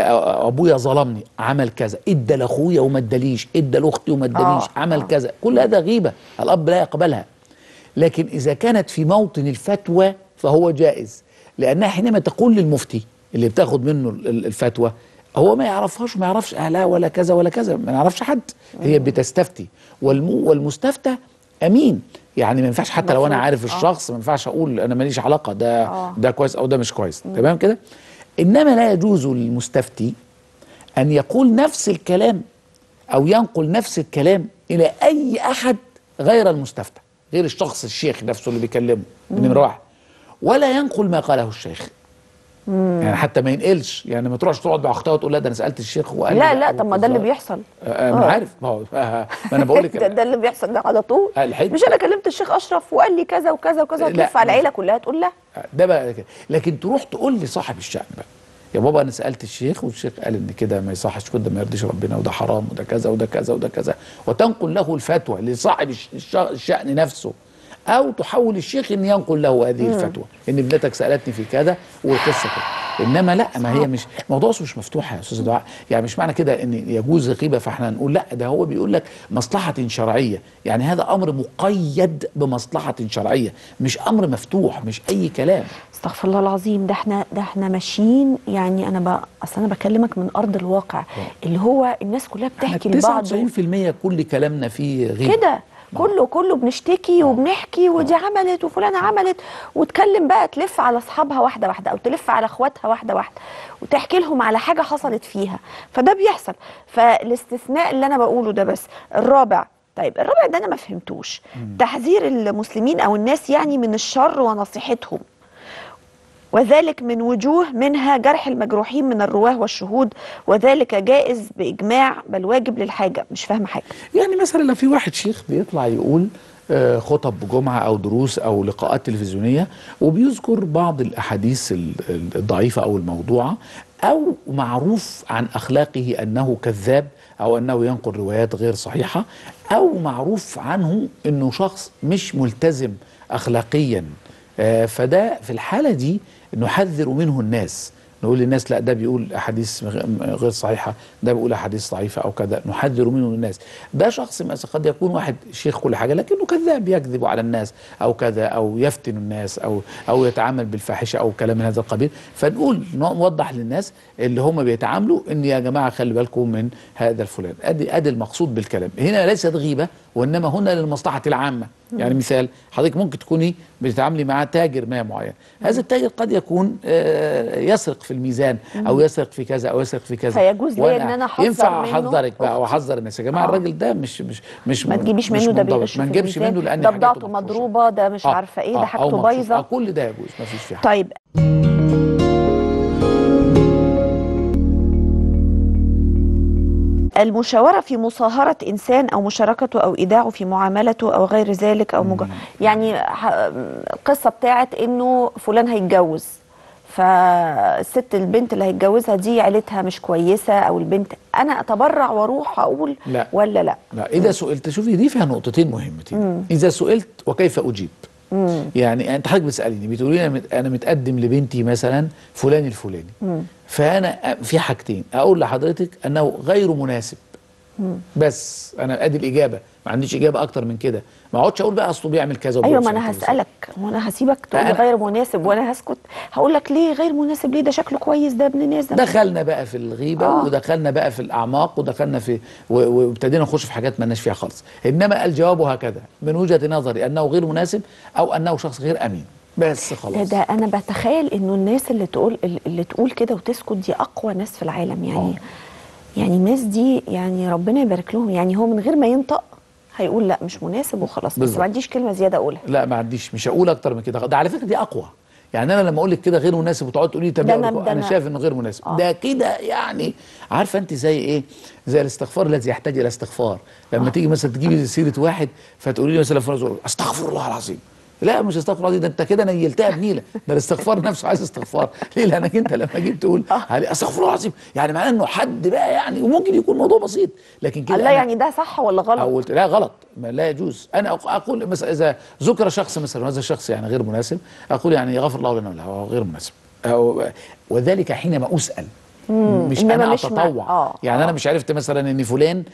ابويا ظلمني عمل كذا، ادى لاخويا وما اداليش، ادى لاختي وما اداليش، عمل آه. كذا، كل هذا غيبة الاب لا يقبلها. لكن اذا كانت في موطن الفتوى فهو جائز، لأنها حينما تقول للمفتي اللي بتاخد منه الفتوى هو ما يعرفهاش وما يعرفش أهلها ولا كذا ولا كذا، ما يعرفش حد، هي بتستفتي والمستفتى أمين. يعني ما ينفعش حتى لو أنا عارف الشخص ما ينفعش أقول أنا ماليش علاقة ده أوه. ده كويس أو ده مش كويس. تمام كده؟ إنما لا يجوز للمستفتي أن يقول نفس الكلام أو ينقل نفس الكلام إلى أي أحد غير المستفتى، غير الشخص الشيخ نفسه اللي بيكلمه نمرة واحد، ولا ينقل ما قاله الشيخ. مم. يعني حتى ما ينقلش، يعني ما تروحش تقعد مع اختها وتقول لا ده انا سالت الشيخ وقال لا لا طب ما ده اللي بيحصل. آه انا عارف، ما هو ما انا بقول لك ده, ده اللي بيحصل ده على طول. مش انا كلمت الشيخ اشرف وقال لي كذا وكذا وكذا، وتلف على العيله كلها تقول لا ده بقى كده. لكن تروح تقول لصاحب الشأن بقى يا بابا انا سالت الشيخ والشيخ قال ان كده ما يصحش، كده ما يرضيش ربنا وده حرام وده كذا وده كذا وده كذا، وتنقل له الفتوى لصاحب الشأن نفسه، او تحول الشيخ ان ينقل له هذه الفتوى ان ابنتك سالتني في كذا والقصه كده. انما لا، ما هي مش موضوع مش مفتوحه يا استاذ دعاء. يعني مش معنى كده ان يجوز غيبه فاحنا نقول لا، ده هو بيقول لك مصلحه شرعيه، يعني هذا امر مقيد بمصلحه شرعيه، مش امر مفتوح، مش اي كلام. استغفر الله العظيم، ده احنا ده احنا ماشيين. يعني انا بقى اصل انا بكلمك من ارض الواقع اللي هو الناس كلها بتحكي لبعض. تسعة وتسعين في المية كل كلامنا فيه غيبه كده، كله كله بنشتكي وبنحكي ودي عملت وفلانه عملت، وتكلم بقى تلف على اصحابها واحده واحده او تلف على اخواتها واحده واحده وتحكي لهم على حاجه حصلت فيها، فده بيحصل. فالاستثناء اللي انا بقوله ده بس. الرابع، طيب الرابع ده انا ما فهمتوش. تحذير المسلمين او الناس يعني من الشر ونصيحتهم، وذلك من وجوه منها جرح المجروحين من الرواه والشهود، وذلك جائز بإجماع بل واجب للحاجة. مش فاهمة حاجة. يعني مثلا لو في واحد شيخ بيطلع يقول آه خطب جمعة أو دروس أو لقاءات تلفزيونية وبيذكر بعض الأحاديث الضعيفة أو الموضوعة، أو معروف عن أخلاقه أنه كذاب أو أنه ينقل روايات غير صحيحة، أو معروف عنه أنه شخص مش ملتزم أخلاقيا، آه فده في الحالة دي نحذر منه الناس، نقول للناس لا ده بيقول أحاديث غير صحيحة، ده بيقول أحاديث ضعيفة أو كذا، نحذر منه الناس. ده شخص مثلا قد يكون واحد شيخ كل حاجة لكنه كذاب، يكذب على الناس أو كذا، أو يفتن الناس أو أو يتعامل بالفاحشة أو كلام من هذا القبيل. فنقول نوضح للناس اللي هم بيتعاملوا إن يا جماعة خلي بالكم من هذا الفلان. أدي أدي المقصود بالكلام هنا، ليست غيبة وإنما هنا للمصلحة العامة. يعني مثال حضرتك ممكن تكوني بتتعاملي مع تاجر ما معين، هذا التاجر قد يكون يسرق في الميزان او يسرق في كذا او يسرق في كذا، فيجوز لي ان انا احذر ينفع منه، احذرك بقى واحذر الناس يا جماعه آه. الراجل ده مش مش مش ما تجيبيش منه، ده بيغش، ما نجيبش منه لان ده بضاعته مضروبه، ده مش آه. عارفه ايه، ده حاجته بايظه، آه. كل ده يجوز، ما فيش فيه حاجه. طيب المشاورة في مصاهرة إنسان أو مشاركته أو إيداعه في معاملته أو غير ذلك، أو مج... يعني القصة بتاعت إنه فلان هيتجوز، فالست البنت اللي هيتجوزها دي عيلتها مش كويسة، أو البنت أنا أتبرع وأروح أقول لا ولا لا؟ لا إذا سئلت، شوفي دي فيها نقطتين مهمتين. إذا سئلت وكيف أجيب؟ مم. يعني أنت حضرتك بتسأليني بتقولي لي أنا متقدم لبنتي مثلا فلان الفلاني، مم. فأنا في حاجتين أقول لحضرتك أنه غير مناسب، مم. بس انا ادي الاجابه، ما عنديش اجابه اكتر من كده، ما اقعدش اقول بقى اصله بيعمل كذا. ايوه ما انا هسالك وانا هسيبك تقول غير مناسب وانا هسكت، هقول لك ليه غير مناسب؟ ليه؟ ده شكله كويس، ده ابن ناس، ده دخلنا بقى في الغيبه آه. ودخلنا بقى في الاعماق ودخلنا في وابتدينا نخش في حاجات ما لناش فيها خالص. انما الجواب هكذا من وجهه نظري انه غير مناسب او انه شخص غير امين، بس خلاص. ده, ده انا بتخيل انه الناس اللي تقول اللي تقول كده وتسكت دي اقوى ناس في العالم، يعني أوه. يعني الناس دي يعني ربنا يبارك لهم، يعني هو من غير ما ينطق هيقول لا مش مناسب وخلاص، بس ما عنديش كلمه زياده اقولها. لا ما عنديش، مش هقول اكتر من كده. ده على فكره دي اقوى، يعني انا لما اقول لك كده غير مناسب وتقعد تقولي طب انا, أنا شايف انه غير مناسب، آه. ده كده يعني عارفه انت زي ايه؟ زي الاستغفار الذي يحتاج الى استغفار. لما آه. تيجي مثلا تجيبي سيره واحد فتقولي لي مثلا فلان استغفر الله العظيم، لا مش استغفر الله، ده انت كده نيلتها بنيله، ده الاستغفار نفسه عايز استغفار. ليه؟ لانك انت لما جيت تقول عليه استغفر الله العظيم يعني معناه انه حد بقى يعني، وممكن يكون موضوع بسيط لكن كده الله يعني ده صح ولا غلط؟ قلت لا غلط، ما لا يجوز. انا اقول مثلا اذا ذكر شخص مثلا وهذا الشخص يعني غير مناسب، اقول يعني يغفر الله لنا ولا هو غير مناسب، وذلك حينما اسال مش انا مش اتطوع. آه يعني آه. انا مش عرفت مثلا ان فلان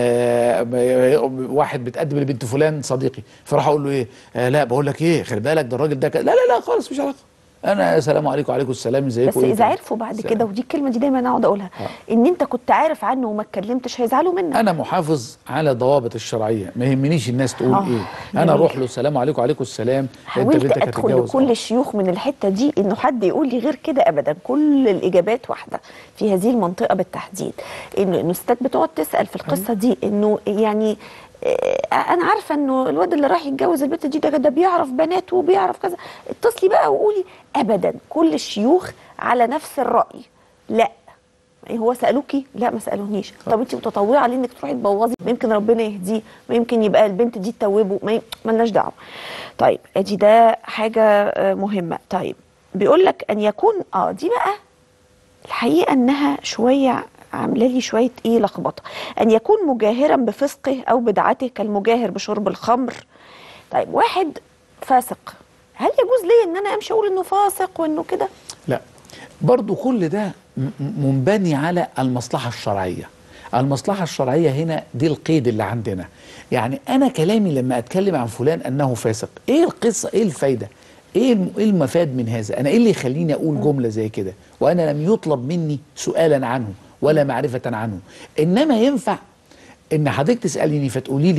آه واحد بتقدم لبنت فلان صديقي، فراح اقول له ايه؟ آه لا بقول لك ايه خلي بالك ده الراجل ده لا لا لا خالص مش علاقه، انا السلام عليكم وعليكم السلام ازيكم. بس اذا عرفوا بعد كده، ودي الكلمه دي دايما اقعد اقولها، آه. ان انت كنت عارف عنه وما اتكلمتش هيزعلوا منك. انا محافظ على ضوابط الشرعيه، ما يهمنيش الناس تقول آه. ايه، انا اروح له السلام عليكم وعليكم السلام. حاولت ادخل لكل آه. الشيوخ من الحته دي انه حد يقول لي غير كده ابدا، كل الاجابات واحده في هذه المنطقه بالتحديد، انه انه الستات بتقعد تسال في القصه دي انه يعني انا عارفه انه الواد اللي راح يتجوز البنت دي ده, ده بيعرف بنات وبيعرف كذا، اتصلي بقى وقولي. ابدا كل الشيوخ على نفس الراي. لا هو سالوكي؟ لا ما سالونيش. طب انت متطوعه ليه انك تروحي تبوظي؟ ما يمكن ربنا يهديه، ما يمكن يبقى البنت دي تتوبه، ما مالناش دعوه. طيب ادي ده حاجه مهمه. طيب بيقول لك ان يكون اه دي بقى الحقيقه انها شويه عامله لي شويه ايه لخبطه، ان يكون مجاهرا بفسقه او بدعته كالمجاهر بشرب الخمر. طيب واحد فاسق، هل يجوز لي ان انا امشي اقول انه فاسق وانه كده؟ لا برضو كل ده منبني على المصلحه الشرعيه. المصلحه الشرعيه هنا دي القيد اللي عندنا. يعني انا كلامي لما اتكلم عن فلان انه فاسق، ايه القصه؟ ايه الفايده؟ ايه المفاد من هذا؟ انا ايه اللي يخليني اقول جمله زي كده وانا لم يطلب مني سؤالا عنه ولا معرفة عنه؟ إنما ينفع إن حضرتك تسأليني فتقولي لي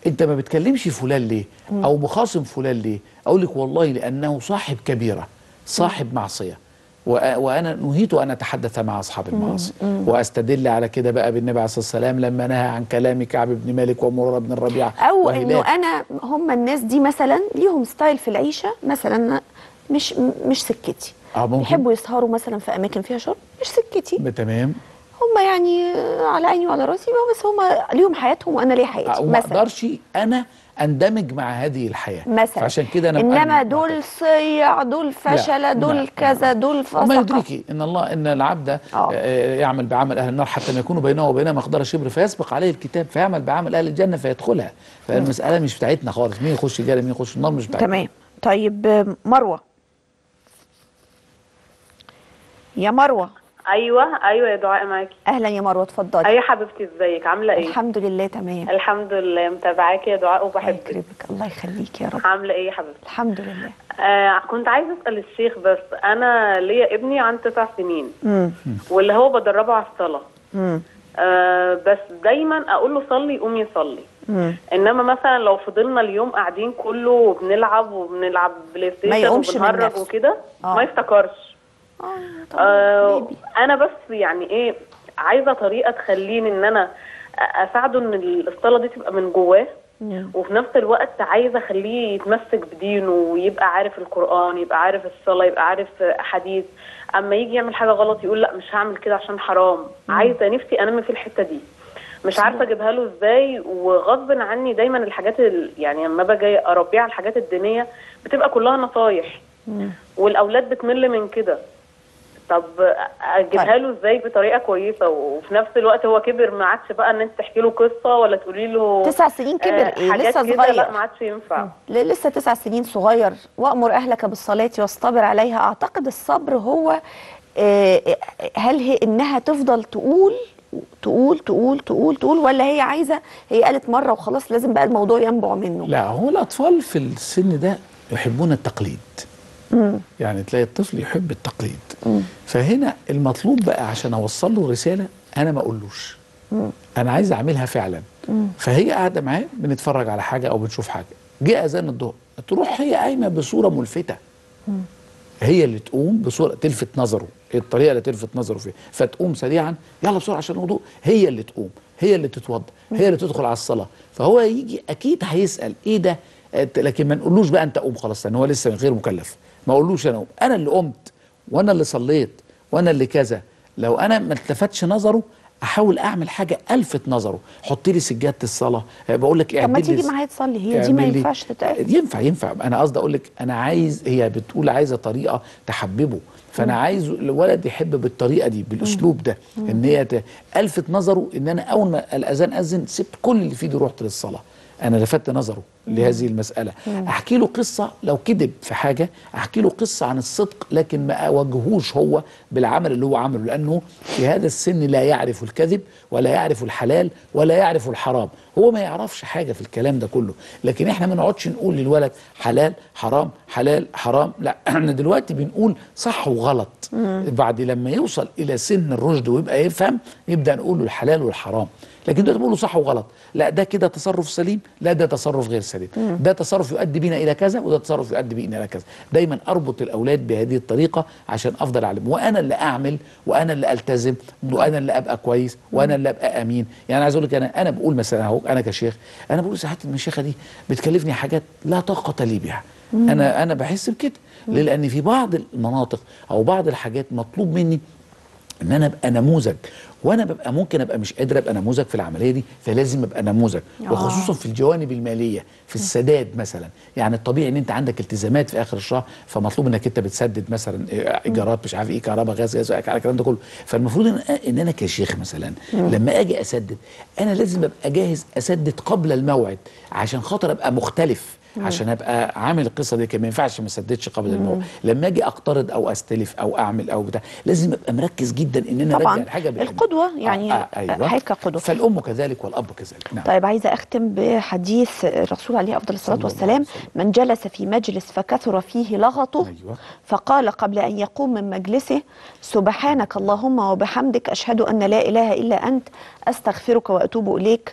انت ما بتكلمش فلان ليه او مخاصم فلان ليه؟ اقول لك والله لانه صاحب كبيره، صاحب معصيه، وانا نهيت ان اتحدث مع اصحاب المعاصي. واستدل على كده بقى بالنبي عليه الصلاه والسلام لما نهى عن كلام كعب بن مالك ومرة بن الربيع، او انه انا هم الناس دي مثلا ليهم ستايل في العيشه مثلا مش مش سكتي، يحبوا يسهروا مثلا في اماكن فيها شرب، مش سكتي. تمام. هم يعني على عيني وعلى راسي، بس هم ليهم حياتهم وانا ليا حياتي. ما اقدرش انا اندمج مع هذه الحياه مثلا، عشان كده انا انما دول صيع، دول فشله، دول كذا، دول فسقه. وما يدركي ان الله ان العبد آه. يعمل بعمل اهل النار حتى ما يكون بينه وبينها مقدار شبر فيسبق عليه الكتاب فيعمل بعمل اهل الجنه فيدخلها. فالمساله مش بتاعتنا خالص، مين يخش الجنه مين يخش النار مش بتاعتنا. تمام. طيب مروه، يا مروه. ايوه ايوه يا دعاء معاكي. اهلا يا مروه، اتفضلي. ايوه حبيبتي، ازيك عامله ايه؟ الحمد لله تمام. الحمد لله، متابعاكي يا دعاء وبحبك. الله يكرمك، الله يخليكي يا رب. عامله ايه يا حبيبتي؟ الحمد لله. آه كنت عايزه اسال الشيخ، بس انا ليا ابني عنده تسع سنين امم واللي هو بدربه على الصلاه. امم آه بس دايما اقول له صلي يقوم يصلي. مم. انما مثلا لو فضلنا اليوم قاعدين كله وبنلعب وبنلعب بلاي ستيشن وبنهرج وكده آه. ما يفتكرش. اه آه انا بس يعني ايه، عايزه طريقه تخليني ان انا اساعده ان الصلاه دي تبقى من جواه، وفي نفس الوقت عايزه اخليه يتمسك بدينه ويبقى عارف القران، يبقى عارف الصلاه، يبقى عارف احاديث. اما يجي يعمل حاجه غلط يقول لا مش هعمل كده عشان حرام. مم. عايزه نفسي انمي في الحته دي، مش عارفه اجيبها له ازاي. وغصب عني دايما الحاجات يعني لما باجي اربيه على الحاجات الدينيه بتبقى كلها نصايح، والاولاد بتمل من كده. طب اجيبها له ازاي بطريقه كويسه وفي نفس الوقت هو كبر، ما عادش بقى ان انت تحكي له قصه ولا تقولي له تسع سنين كبر آه ايه لسه صغير. لا ما عادش ينفع. لسه تسع سنين صغير. وامر اهلك بالصلاه واصطبر عليها. اعتقد الصبر هو آه هل هي انها تفضل تقول تقول تقول تقول تقول ولا هي عايزه، هي قالت مره وخلاص لازم بقى الموضوع ينبع منه؟ لا، هو الاطفال في السن ده يحبون التقليد. مم. يعني تلاقي الطفل يحب التقليد. مم. فهنا المطلوب بقى عشان اوصل له رساله انا ما اقولوش، مم. انا عايز اعملها فعلا. مم. فهي قاعده معاه بنتفرج على حاجه او بنشوف حاجه، جه اذان الظهر تروح هي قايمه بصوره ملفته. مم. هي اللي تقوم بصوره تلفت نظره، الطريقه اللي تلفت نظره فيها، فتقوم سريعا يلا بسرعه عشان الوضوء. هي اللي تقوم، هي اللي تتوضا، هي اللي تدخل على الصلاه. فهو يجي اكيد هيسال ايه ده، لكن ما نقولوش بقى انت قوم خلاص لان هو لسه غير مكلف. ما اقولوش انا قوم، انا اللي قمت وانا اللي صليت وانا اللي كذا. لو انا ما التفتش نظره احاول اعمل حاجه الفت نظره. حطي لي سجاده الصلاه، بقول لك طب ما تيجي معايا تصلي، هي دي ما ينفعش تتقال. ينفع ينفع انا قصدي اقول لك انا عايز، هي بتقول عايزه طريقه تحببه، فانا مم. عايز الولد يحب بالطريقه دي بالاسلوب ده. مم. ان هي الفت نظره ان انا اول ما الاذان اذن سبت كل اللي في ايدي ورحت للصلاه. انا لفت نظره لهذه المسألة. مم. احكي له قصة لو كذب في حاجة، احكي له قصة عن الصدق لكن ما اوجهوش هو بالعمل اللي هو عمله، لانه في هذا السن لا يعرف الكذب ولا يعرف الحلال ولا يعرف الحرام. هو ما يعرفش حاجة في الكلام ده كله. لكن احنا ما نقعدش نقول للولد حلال حرام حلال حرام، لا احنا دلوقتي بنقول صح وغلط. مم. بعد لما يوصل الى سن الرشد ويبقى يفهم نبدأ نقول له الحلال والحرام. لكن ده تقول له صح وغلط، لا ده كده تصرف سليم، لا ده تصرف غير سليم. مم. ده تصرف يؤدي بينا الى كذا وده تصرف يؤدي بينا الى كذا. دايما اربط الاولاد بهذه الطريقه عشان افضل اعلم، وانا اللي اعمل وانا اللي التزم وانا اللي ابقى كويس وانا اللي ابقى امين. يعني عايز اقول لك انا انا بقول مثلا اهو انا كشيخ، انا بقول ساعات المشيخه دي بتكلفني حاجات لا طاقه لي بها. مم. انا انا بحس بكده لان في بعض المناطق او بعض الحاجات مطلوب مني ان انا ابقى نموذج، وانا ببقى ممكن ابقى مش قادر ابقى نموذج في العمليه دي، فلازم ابقى نموذج. آه. وخصوصا في الجوانب الماليه، في السداد مثلا. يعني الطبيعي ان انت عندك التزامات في اخر الشهر، فمطلوب انك انت بتسدد مثلا ايجارات مش عارف ايه، كهرباء غاز غاز الكلام ده كله. فالمفروض ان, إن انا كشيخ مثلا مم. لما اجي اسدد انا لازم ابقى جاهز اسدد قبل الموعد عشان خاطر ابقى مختلف، عشان ابقى عامل القصه دي. كمان ما ينفعش ما اسددش قبل الموعد. لما اجي اقترض او استلف او اعمل او بتاع لازم ابقى مركز جدا ان انا ارجع الحاجه بالقدوه. القدوه يعني آه آه أيوة. حاجه قدوه. فالام كذلك والاب كذلك. نعم. طيب عايزه اختم بحديث الرسول عليه افضل الصلاه والسلام: من جلس في مجلس فكثر فيه لغطه أيوة. فقال قبل ان يقوم من مجلسه: سبحانك اللهم وبحمدك اشهد ان لا اله الا انت استغفرك واتوب اليك.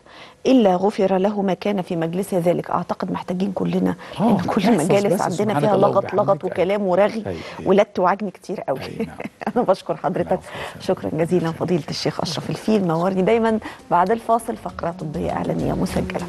الا غفر له ما كان في مجلس ذلك. اعتقد محتاجين كلنا آه، ان كل نحفظ المجالس بس عندنا سبحانك فيها الله لغط لغط وبحمدك. وكلام ورغي أي- أي. ولت وعجن كتير قوي. أي نعم. انا بشكر حضرتك العفو. شكرا جزيلا فضيله الشيخ اشرف الفيل، نورني دايما. بعد الفاصل فقره طبيه اعلانيه مسجله.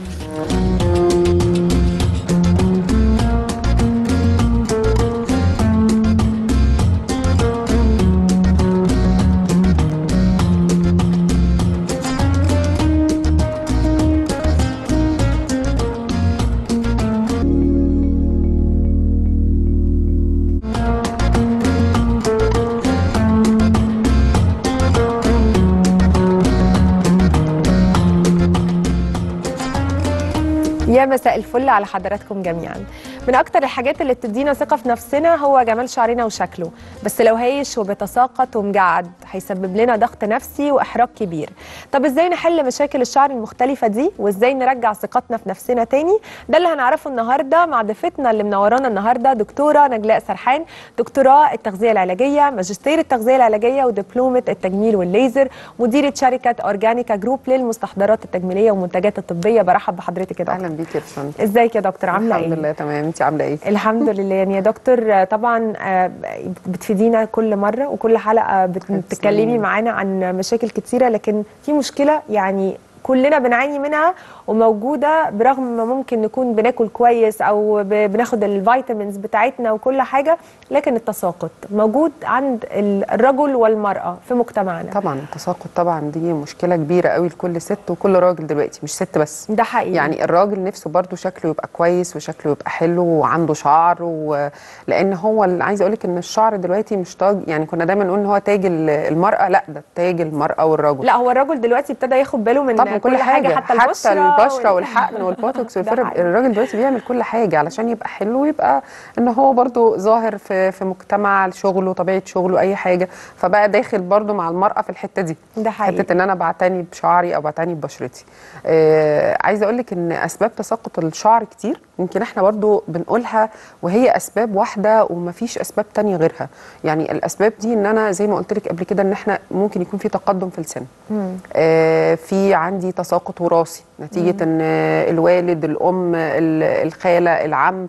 يا مساء الفل على حضراتكم جميعا. من اكتر الحاجات اللي بتدينا ثقه في نفسنا هو جمال شعرنا وشكله، بس لو هايش وبيتساقط ومجعد هيسبب لنا ضغط نفسي واحراج كبير. طب ازاي نحل مشاكل الشعر المختلفه دي وازاي نرجع ثقتنا في نفسنا تاني؟ ده اللي هنعرفه النهارده مع ضيفتنا اللي منورانا النهارده دكتوره نجلاء سرحان، دكتوراه التغذيه العلاجيه، ماجستير التغذيه العلاجيه ودبلومه التجميل والليزر، مديره شركه اورجانيكا جروب للمستحضرات التجميليه والمنتجات الطبيه. برحب بحضرتك يا دكتور. اهلا بيك يا فندم. ازيك يا دكتور، عامله ايه؟ الحمد لله تمام، انت عامله ايه؟ الحمد لله. يعني يا دكتور طبعا بتفيدينا كل مره وكل حلقه بتتكلمي معانا عن مشاكل كتيره، لكن في مشكله يعني كلنا بنعاني منها وموجوده برغم ما ممكن نكون بناكل كويس او بناخد الفيتامينز بتاعتنا وكل حاجه، لكن التساقط موجود عند الرجل والمراه في مجتمعنا. طبعا التساقط طبعا دي مشكله كبيره قوي لكل ست وكل راجل دلوقتي، مش ست بس. ده حقيقي. يعني الراجل نفسه برضو شكله يبقى كويس وشكله يبقى حلو وعنده شعر، و... لان هو عايزه اقول لك ان الشعر دلوقتي مش تاج، يعني كنا دايما نقول ان هو تاج المراه، لا ده تاج المراه والرجل. لا هو الرجل دلوقتي ابتدى ياخد باله من طبعا كل, كل حاجه, حاجة حتى البشره, حتى البشره والحقن والبوتوكس والفرب. الراجل دلوقتي بيعمل كل حاجه علشان يبقى حلو ويبقى ان هو برضو ظاهر في في مجتمع شغله، طبيعه شغله، اي حاجه، فبقى داخل برضو مع المراه في الحته دي. ده حقيقي. حته ان انا بعتني بشعري او بعتني ببشرتي. آه عايزه اقول لك ان اسباب تساقط الشعر كتير، يمكن احنا برضو بنقولها وهي اسباب واحده ومفيش اسباب تانية غيرها. يعني الاسباب دي ان انا زي ما قلت لك قبل كده ان احنا ممكن يكون في تقدم في السن، آه في عندي تساقط وراثي نتيجه مم. ان الوالد، الام، الخاله، العم،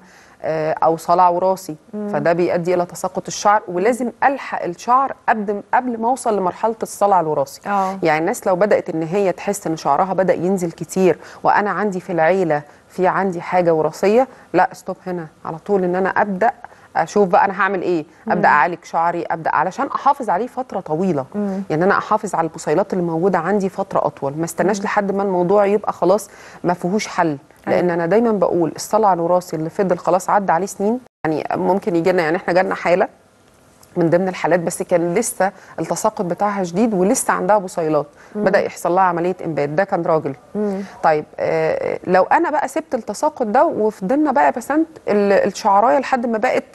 او صلع وراثي، فده بيؤدي الى تساقط الشعر، ولازم الحق الشعر قبل قبل ما اوصل لمرحله الصلع الوراثي. أوه. يعني الناس لو بدات ان هي تحس ان شعرها بدا ينزل كتير وانا عندي في العيله في عندي حاجه وراثيه، لا ستوب هنا على طول، ان انا ابدا اشوف بقى انا هعمل ايه، ابدا اعالج شعري، ابدا علشان احافظ عليه فتره طويله. مم. يعني انا احافظ على البصيلات اللي موجوده عندي فتره اطول، ما استناش لحد ما الموضوع يبقى خلاص ما فيهوش حل. لان انا دايما بقول الصلع الوراثي اللي فضل خلاص عدى عليه سنين، يعني ممكن يجي لنا، يعني احنا جالنا حاله من ضمن الحالات بس كان لسه التساقط بتاعها شديد ولسه عندها بصيلات، بدا يحصل لها عمليه انبات، ده كان راجل. مم. طيب آه لو انا بقى سبت التساقط ده وفضلنا بقى بسنت الشعرايه لحد ما بقت،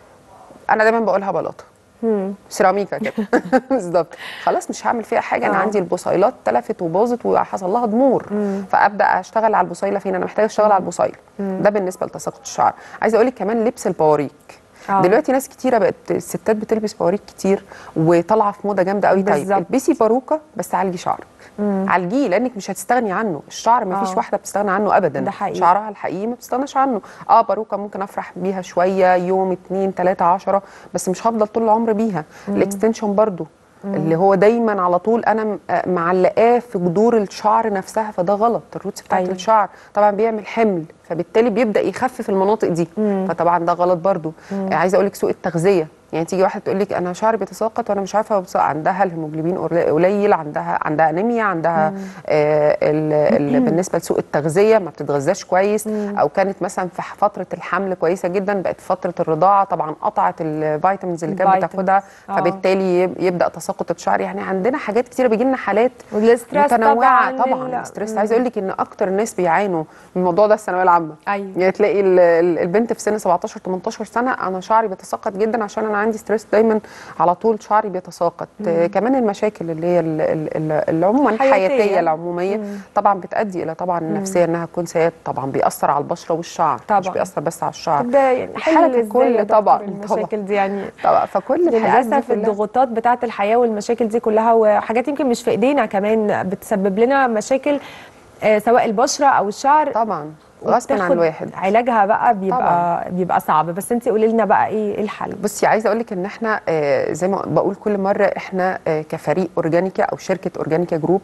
انا دايما بقولها بلاطه سيراميكا كده بالظبط، خلاص مش هعمل فيها حاجه. انا عندي البصيلات تلفت وباظت وحصل لها ضمور، مم. فابدا اشتغل على البصيله فين، انا محتاجه اشتغل على البصيله. ده بالنسبه لتساقط الشعر. عايزه اقول لك كمان لبس البواريك. أوه. دلوقتي ناس كتيره بقت الستات بتلبس بواريك كتير وطالعه في موضه جامده قوي. طيب البسي باروكه بس عالجي شعرك، عالجيه، لانك مش هتستغني عنه. الشعر ما فيش واحده بتستغنى عنه ابدا. ده حقيقي. شعرها الحقيقي ما بتستغناش عنه. اه باروكه ممكن افرح بيها شويه، يوم اتنين تلاته عشره، بس مش هفضل طول العمر بيها. الاكستنشن برضو اللي هو دايما على طول انا معلقاه في جذور الشعر نفسها، فده غلط. الروتس بتاعت أيوة. الشعر طبعا بيعمل حمل، فبالتالي بيبدا يخفف المناطق دي. مم. فطبعا ده غلط برضو. مم. عايزه اقول لك سوء التغذيه، يعني تيجي واحده تقول لك انا شعري بيتساقط وانا مش عارفه، عندها الهيموجلوبين قليل، عندها عندها انيميا، عندها آه ال ال بالنسبه لسوء التغذيه ما بتتغذاش كويس. مم. او كانت مثلا في فتره الحمل كويسه جدا، بقت فتره الرضاعه طبعا قطعت الفيتامينز اللي كانت بتاخدها، فبالتالي يبدا تساقط الشعر. يعني عندنا حاجات كتيره، بيجي لنا حالات متنوعه. طبعا, طبعا الاستريس. عايزه اقول لك ان اكتر الناس بيعانوا من الموضوع ده الثانويه العامه. أيوة. يعني تلاقي البنت في سن سبعتاشر تمنتاشر سنه انا شعري بيتساقط جدا عشان انا عندي ستريس دايما على طول شعري بيتساقط. آه كمان المشاكل اللي هي العموما الحياتيه العموميه مم. طبعا بتؤدي الى طبعا النفسيه انها تكون سيئه، طبعا بيأثر على البشره والشعر، طبعا مش بيأثر بس على الشعر. ده يعني حل الكل طبعا المشاكل دي يعني طبعا. فكل للاسف الضغوطات بتاعه الحياه والمشاكل دي كلها وحاجات يمكن مش في ايدينا كمان بتسبب لنا مشاكل آه سواء البشره او الشعر طبعا غصبا عن الواحد. علاجها بقى بيبقى طبعًا. بيبقى صعب. بس انت قولي لنا بقى ايه الحل؟ بصي عايزه اقول لك ان احنا آه زي ما بقول كل مره، احنا آه كفريق اورجانيكا او شركه اورجانيكا جروب،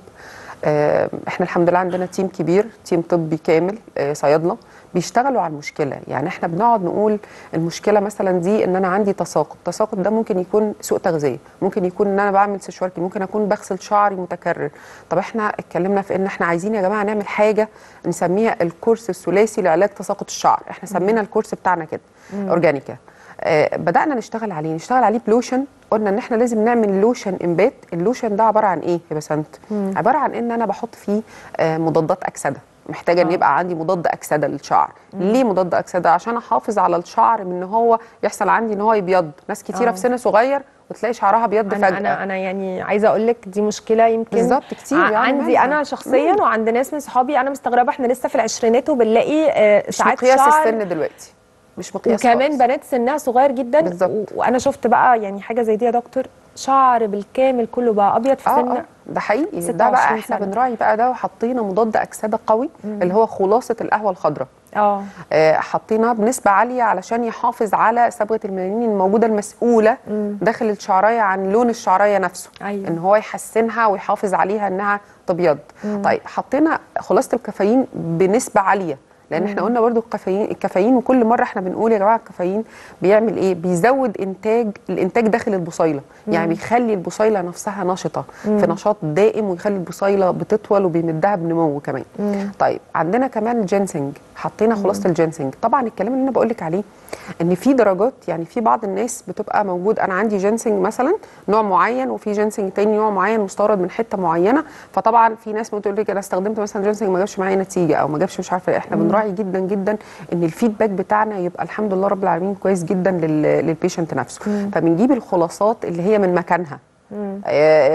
آه احنا الحمد لله عندنا تيم كبير، تيم طبي كامل، آه صيادله بيشتغلوا على المشكله. يعني احنا بنقعد نقول المشكله مثلا دي ان انا عندي تساقط، التساقط ده ممكن يكون سوء تغذيه، ممكن يكون ان انا بعمل سشواركي، ممكن اكون بغسل شعري متكرر. طب احنا اتكلمنا في ان احنا عايزين يا جماعه نعمل حاجه نسميها الكورس الثلاثي لعلاج تساقط الشعر، احنا سمينا الكورس بتاعنا كده اورجانيكا. آه بدانا نشتغل عليه نشتغل عليه بلوشن. قلنا ان احنا لازم نعمل لوشن انبات. اللوشن ده عباره عن ايه يا بسنت؟ عباره عن ان انا بحط فيه آه مضادات اكسده. محتاجه ان يبقى عندي مضاد اكسده للشعر. مم. ليه مضاد اكسده؟ عشان احافظ على الشعر من ان هو يحصل عندي ان هو يبيض. ناس كتيره أوه. في سن صغير وتلاقي شعرها بيض أنا فجاه. انا انا يعني عايزه اقول لك دي مشكله يمكن بالظبط كتير يعني عندي انا شخصيا. مم. وعند ناس من صحابي. انا مستغربه احنا لسه في العشرينات وبنلاقي آه ساعات مش مقياس شعر السن دلوقتي، مش مقياس وكمان خالص. بنات سنها صغير جدا. بالظبط. وانا شفت بقى يعني حاجه زي دي يا دكتور، شعر بالكامل كله بقى ابيض في سن آه ده حقيقي. ده بقى احنا سنة. بنراعي بقى ده، وحطينا مضاد اكسده قوي. مم. اللي هو خلاصه القهوه الخضراء. اه حطيناه بنسبه عاليه علشان يحافظ على صبغه الميلانين الموجوده المسؤوله مم. داخل الشعرايه عن لون الشعرايه نفسه. أيوة. ان هو يحسنها ويحافظ عليها انها تبيض. مم. طيب حطينا خلاصه الكافيين بنسبه عاليه، لان احنا قلنا برضو الكافيين الكافيين وكل مره احنا بنقول يا جماعه الكافيين بيعمل ايه؟ بيزود انتاج الانتاج داخل البصيله. مم. يعني بيخلي البصيله نفسها نشطه مم. في نشاط دائم، ويخلي البصيله بتطول وبيمدها بنمو كمان. مم. طيب عندنا كمان الجينسينج، حطينا خلاصه الجينسينج. طبعا الكلام اللي انا بقول لك عليه ان في درجات، يعني في بعض الناس بتبقى موجود انا عندي جينسينج مثلا نوع معين، وفي جينسينج تاني نوع معين مستورد من حته معينه. فطبعا في ناس بتقول لك انا استخدمت مثلا جينسينج ما جابش معايا نتيجه او ما جابش مش عارفه. احنا مم. بنراعي جدا جدا ان الفيدباك بتاعنا يبقى الحمد لله رب العالمين كويس جدا للبيشنت نفسه. مم. فبنجيب الخلاصات اللي هي من مكانها. مم.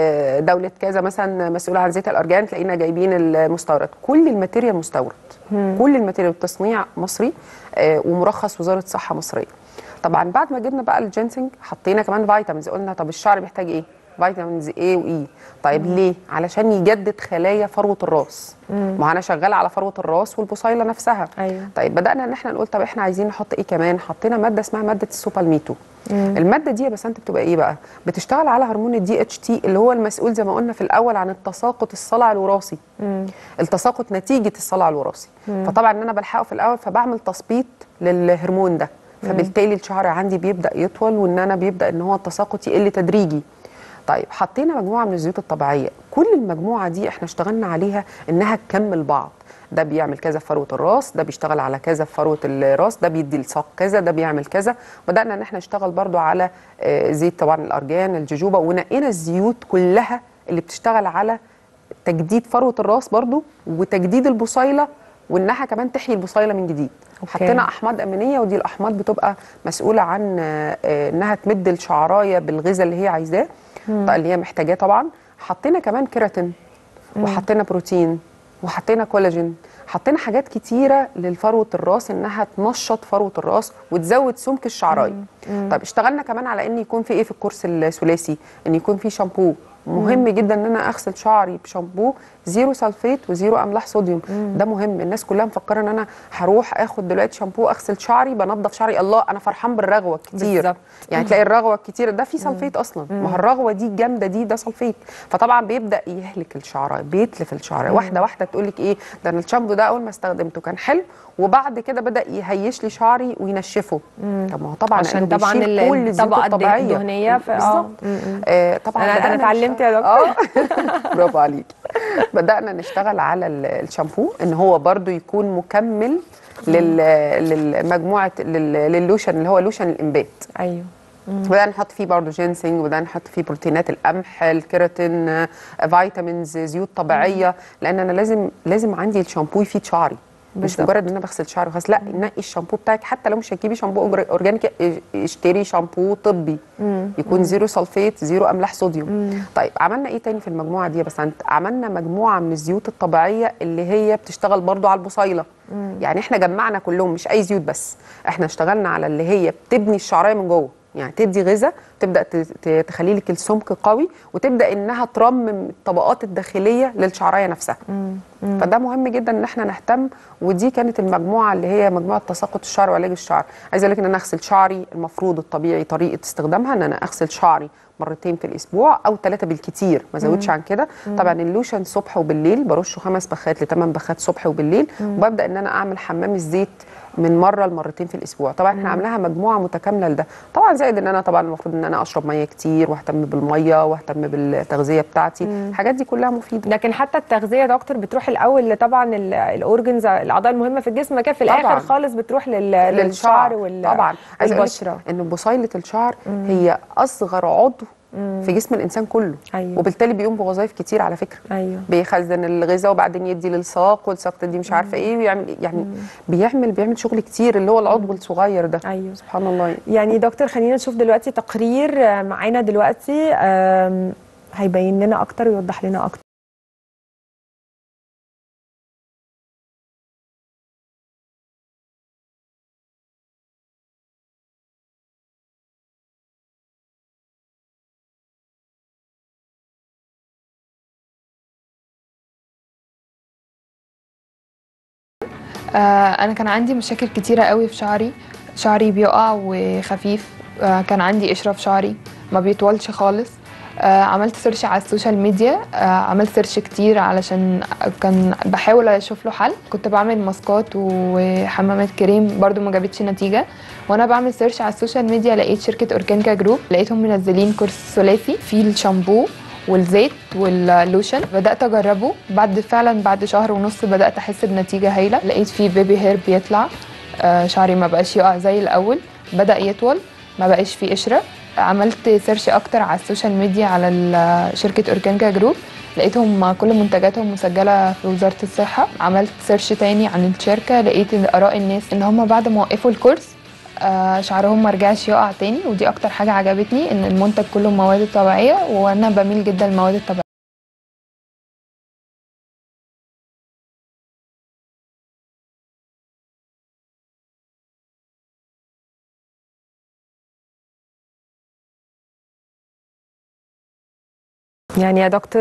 دولة كذا مثلا مسؤولة عن زيت الأرجان، تلاقينا جايبين المستورد. كل الماتيريال مستورد. مم. كل الماتيريال التصنيع مصري ومرخص وزارة صحة مصرية. طبعا بعد ما جبنا بقى الجينسينج حطينا كمان فيتامينز. قلنا طب الشعر محتاج ايه؟ فيتامينز ايه واي. طيب مم. ليه؟ علشان يجدد خلايا فروة الراس. ما انا شغاله على فروه الراس والبصيله نفسها. أيوة. طيب بدانا ان احنا نقول طب احنا عايزين نحط ايه كمان؟ حطينا ماده اسمها ماده السوبالميتو. مم. الماده دي يا بسنت بتبقى ايه بقى؟ بتشتغل على هرمون الدي اتش تي اللي هو المسؤول زي ما قلنا في الاول عن التساقط الصلع الوراثي. مم. التساقط نتيجه الصلع الوراثي. مم. فطبعا ان انا بلحقه في الاول فبعمل تثبيط للهرمون ده، فبالتالي الشعر عندي بيبدا يطول وان انا بيبدا ان هو التساقط يقل تدريجي. طيب حطينا مجموعه من الزيوت الطبيعيه، كل المجموعه دي احنا اشتغلنا عليها انها تكمل بعض. ده بيعمل كذا في فروه الراس، ده بيشتغل على كذا في فروه الراس، ده بيدي الساق كذا، ده بيعمل كذا. بدانا ان احنا نشتغل برضو على زيت طبعا الارجان، الجوجوبا، ونقينا الزيوت كلها اللي بتشتغل على تجديد فروه الراس برضو وتجديد البصيله، وانها كمان تحيي البصيله من جديد. أوكي. حطينا احماض امينيه، ودي الاحماض بتبقى مسؤوله عن انها تمد الشعرايه بالغذاء اللي هي عايزاه اللي هي محتاجاه طبعا. حطينا كمان كيراتين وحطينا بروتين وحطينا كولاجين، حطينا حاجات كتيره للفروه الراس انها تنشط فروه الراس وتزود سمك الشعرايه. طب اشتغلنا كمان على ان يكون في ايه في الكورس الثلاثي، ان يكون في شامبو. مهم مم. جدا ان انا اغسل شعري بشامبو زيرو سلفيت وزيرو املاح صوديوم. مم. ده مهم. الناس كلها مفكره ان انا هروح اخد دلوقتي شامبو اغسل شعري بنضف شعري، الله انا فرحان بالرغوه الكتير بالزبط. يعني تلاقي الرغوه الكتير ده فيه سلفيت اصلا. ما هو الرغوه دي الجامده دي ده سلفيت، فطبعا بيبدا يهلك الشعرايه، بيتلف الشعرايه واحده واحده. تقول لك ايه ده انا الشامبو ده اول ما استخدمته كان حلو وبعد كده بدا يهيش لي شعري وينشفه. طب ما هو طبعا عشان طبعا كل الطبقه الدهنيه بالظبط. آه طبعا انا اتعلمت يا دكتور. برافو عليكي. بدأنا نشتغل على الشامبو ان هو برضو يكون مكمل للمجموعه لللوشن اللي هو لوشن الانبات. ايوه. بدأنا نحط فيه برضو جينسينج، وبدأنا نحط فيه بروتينات القمح، الكيراتين، فيتامينز، زيوت طبيعيه. لان انا لازم لازم عندي الشامبو يفيد شعري، مش مجرد ان انا بغسل شعري وخلاص. لا، نقي الشامبو بتاعك. حتى لو مش هتجيبي شامبو اورجانيك اشتري شامبو طبي مم. يكون مم. زيرو سلفيت زيرو املاح صوديوم. مم. طيب عملنا ايه تاني في المجموعه دي؟ بس عملنا مجموعه من الزيوت الطبيعيه اللي هي بتشتغل برضو على البصيله. مم. يعني احنا جمعنا كلهم، مش اي زيوت بس، احنا اشتغلنا على اللي هي بتبني الشعرايه من جوه. يعني تدي غذاء، تبدا تخلي لك السمك قوي، وتبدا انها ترمم الطبقات الداخليه للشعرايه نفسها. مم. فده مهم جدا ان احنا نهتم. ودي كانت المجموعه اللي هي مجموعه تساقط الشعر وعلاج الشعر. عايزه اقول لك ان انا اغسل شعري، المفروض الطبيعي طريقه استخدامها ان انا اغسل شعري مرتين في الاسبوع او ثلاثه بالكتير، ما زودش عن كده. طبعا اللوشن صبح وبالليل، برشه خمس بخات لثمان بخات صبح وبالليل. مم. وببدا ان انا اعمل حمام الزيت من مره لمرتين في الاسبوع. طبعا احنا عاملاها مجموعه متكامله لده. طبعا زائد ان انا طبعا المفروض ان انا اشرب ميه كتير، واهتم بالميه، واهتم بالتغذيه بتاعتي. مم. الحاجات دي كلها مفيده. لكن حتى التغذيه يا دكتور بتروح الاول طبعا الاورجنز، الاعضاء المهمه في الجسم، كده في الاخر خالص بتروح لل... للشعر وال... طبعا والبشره. ان بصيله الشعر مم. هي اصغر عضو مم. في جسم الانسان كله. أيوه. وبالتالي بيقوم بوظائف كتير على فكره. أيوه. بيخزن الغذاء وبعدين يدي للساق، والساق تدي مش عارفه ايه، ويعمل يعني مم. بيعمل بيعمل شغل كتير اللي هو العضو الصغير ده. أيوه. سبحان الله. يعني دكتور خلينا نشوف دلوقتي تقرير معانا دلوقتي هيبين لنا اكتر ويوضح لنا اكتر. أنا كان عندي مشاكل كتيرة قوي في شعري، شعري بيقع وخفيف، كان عندي قشرة في شعري ما بيطولش خالص. عملت سيرش على السوشيال ميديا، عملت سيرش كتير علشان كان بحاول اشوف له حل. كنت بعمل ماسكات وحمامات كريم برضو ما جابتش نتيجة. وانا بعمل سيرش على السوشيال ميديا لقيت شركة اوركانيكا جروب، لقيتهم منزلين كورس ثلاثي فيه الشامبو والزيت واللوشن. بدات اجربه، بعد فعلا بعد شهر ونص بدات احس بنتيجه هايله. لقيت فيه بيبي هير بيطلع، آه شعري ما بقاش يقع زي الاول، بدا يطول، ما بقاش فيه قشره. عملت سيرش اكتر على السوشيال ميديا على شركه اوركانيكا جروب، لقيتهم كل منتجاتهم مسجله في وزاره الصحه. عملت سيرش تاني عن الشركه، لقيت ان اراء الناس ان هم بعد ما وقفوا الكورس آه شعرهم ما رجعش يقع تاني. ودي اكتر حاجه عجبتني، ان المنتج كله مواد طبيعيه، وانا بميل جدا للمواد الطبيعيه. يعني يا دكتور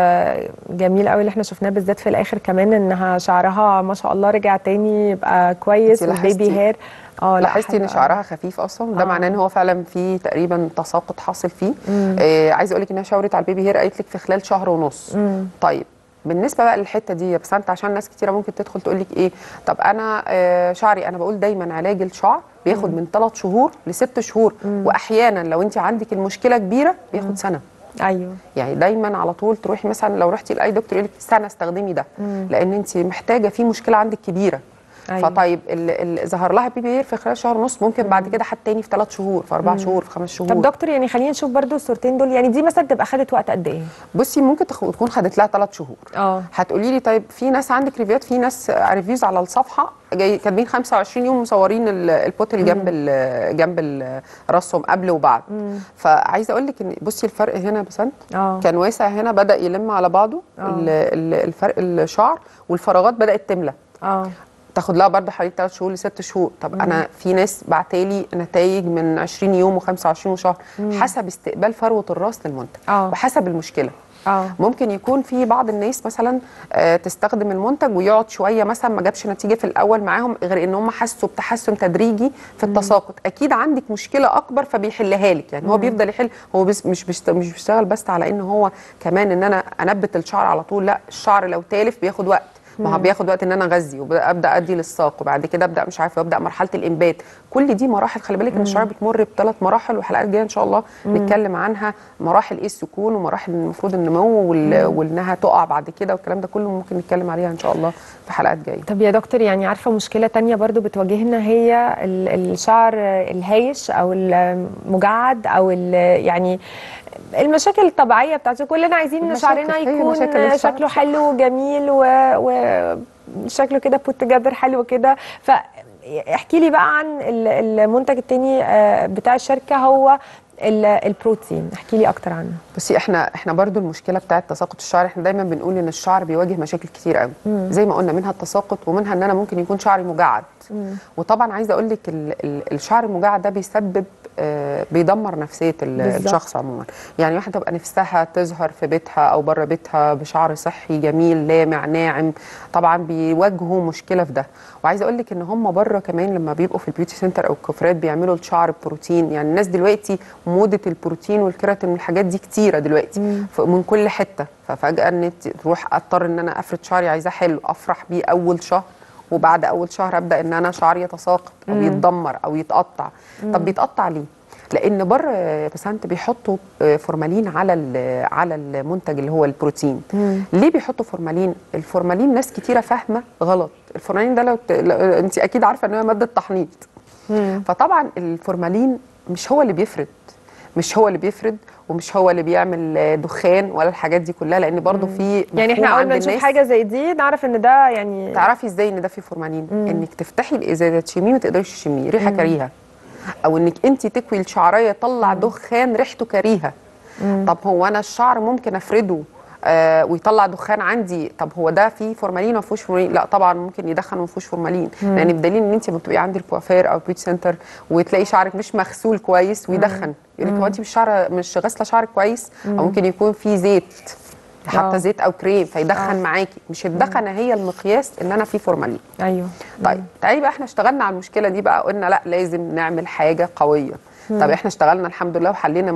جميل قوي اللي احنا شفناه، بالذات في الاخر كمان انها شعرها ما شاء الله رجع تاني يبقى كويس، والبيبي هير. اه لاحظتي ان شعرها خفيف اصلا، ده آه. معناه ان هو فعلا في تقريبا تساقط حاصل فيه. آه عايزه اقول لك انها شاورت على البيبي هير، قالت لك في خلال شهر ونص. مم. طيب بالنسبه بقى للحته دي، بس انت عشان ناس كتيره ممكن تدخل تقول لك ايه، طب انا آه شعري، انا بقول دايما علاج الشعر بياخد مم. من ثلاث شهور لست شهور، مم. واحيانا لو انت عندك المشكله كبيره بياخد مم. سنه. ايوه. يعني دايما على طول تروحي مثلا لو رحتي لاي دكتور يقول لك سنه استخدمي ده، مم. لان انت محتاجه في مشكله عندك كبيره. أيوة. فطيب اللي ظهر لها بيبي هير في خلال شهر ونص، ممكن بعد كده حد تاني في ثلاث شهور، في اربع شهور، في خمس شهور. طب دكتور يعني خلينا نشوف برضو الصورتين دول، يعني دي مثلا تبقى خدت وقت قد ايه؟ بصي ممكن تكون خدت لها ثلاث شهور. اه هتقولي لي طيب في ناس عندك ريفيوات، في ناس ريفيوز على الصفحه جاي كاتبين خمسة وعشرين يوم مصورين البوت اللي جنب ال جنب راسهم قبل وبعد. مم. فعايزه اقول لك ان بصي الفرق هنا بسنت أوه. كان واسع هنا، بدا يلم على بعضه الفرق الشعر، والفراغات بدات تملى. اه تاخد لها برضه حوالي ثلاث شهور لست شهور. طب مم. انا في ناس بعتالي نتائج من عشرين يوم وخمسة وعشرين شهر، مم. حسب استقبال فروه الراس للمنتج أوه. وحسب المشكله. أوه. ممكن يكون في بعض الناس مثلا آه تستخدم المنتج ويقعد شويه مثلا ما جابش نتيجه في الاول معاهم، غير ان هم حسوا بتحسن تدريجي في التساقط. اكيد عندك مشكله اكبر فبيحلها لك، يعني مم. هو بيفضل يحل، هو بس مش مش بيشتغل بس على ان هو كمان ان انا انبت الشعر على طول، لا الشعر لو تالف بياخد وقت، ما هو بياخد وقت ان انا اغذي وابدا ادي للساق، وبعد كده ابدا مش عارفه ابدا مرحله الانبات. كل دي مراحل، خلي بالك ان الشعر بتمر بثلاث مراحل، والحلقات الجايه ان شاء الله مم. نتكلم عنها، مراحل ايه السكون، ومراحل المفروض النمو وانها تقع بعد كده، والكلام ده كله ممكن نتكلم عليها ان شاء الله في حلقات جايه. طب يا دكتور يعني عارفه مشكله ثانيه برضو بتواجهنا، هي الشعر الهايش او المجعد او يعني المشاكل الطبيعيه بتاعته. كلنا عايزين ان شعرنا يكون شكله حلو وجميل وشكله كده بوت توجذر حلو كده. فاحكي لي بقى عن المنتج التاني بتاع الشركه، هو البروتين، احكي لي اكتر عنه. بصي احنا احنا برضو المشكله بتاعه تساقط الشعر، احنا دايما بنقول ان الشعر بيواجه مشاكل كتير قوي، مم. زي ما قلنا منها التساقط، ومنها ان انا ممكن يكون شعري مجعد. مم. وطبعا عايزه اقول لك الشعر المجعد ده بيسبب آه بيدمر نفسيه الشخص عموما. يعني واحده تبقى نفسها تظهر في بيتها او بره بيتها بشعر صحي جميل لامع ناعم، طبعا بيواجهوا مشكله في ده. وعايزه اقول لك ان هم بره كمان لما بيبقوا في البيوتي سنتر او الكوافيرات بيعملوا الشعر بروتين. يعني الناس دلوقتي موضه البروتين والكيراتين والحاجات دي كتيره دلوقتي من كل حته، ففجاه ان تروح اضطر ان انا افرد شعري عايزاه حلو افرح بيه اول شهر، وبعد اول شهر ابدا ان انا شعري يتساقط او مم. يتدمر او يتقطع. مم. طب بيتقطع ليه؟ لان بره بسنت بيحطوا فورمالين على على المنتج اللي هو البروتين. مم. ليه بيحطوا فورمالين؟ الفورمالين ناس كتيره فاهمه غلط. الفورمالين ده لو, ت... لو انت اكيد عارفه ان هو ماده تحنيط. مم. فطبعا الفورمالين مش هو اللي بيفرد مش هو اللي بيفرد ومش هو اللي بيعمل دخان ولا الحاجات دي كلها، لان برضو في يعني احنا اول ما نشوف حاجه زي دي نعرف ان ده يعني تعرفي ازاي ان ده فيه فورمالين؟ مم. انك تفتحي الازازه تشميه ما تقدريش تشميه، ريحه كريهه، او انك انت تكوي الشعريه يطلع دخان ريحته كريهه. مم. طب هو انا الشعر ممكن افرده آه ويطلع دخان عندي، طب هو ده فيه فورمالين ما فيهوش فورمالين؟ لا طبعا ممكن يدخن وما فيهوش فورمالين، لان يعني بدليل ان انت لما بتبقي عند الكوافير او البيوتي سنتر وتلاقي شعرك مش مغسول كويس ويدخن، يقول لك هو انت مش شعر مش غاسله شعرك كويس؟ مم. او ممكن يكون فيه زيت حتى زيت او كريم فيدخن آه. معاكي. مش الدخنه هي المقياس ان انا في فورمالين. ايوه. طيب تعالي بقى احنا اشتغلنا على المشكله دي بقى، قلنا لا لازم نعمل حاجه قويه. مم. طب احنا اشتغلنا الحمد لله وحلينا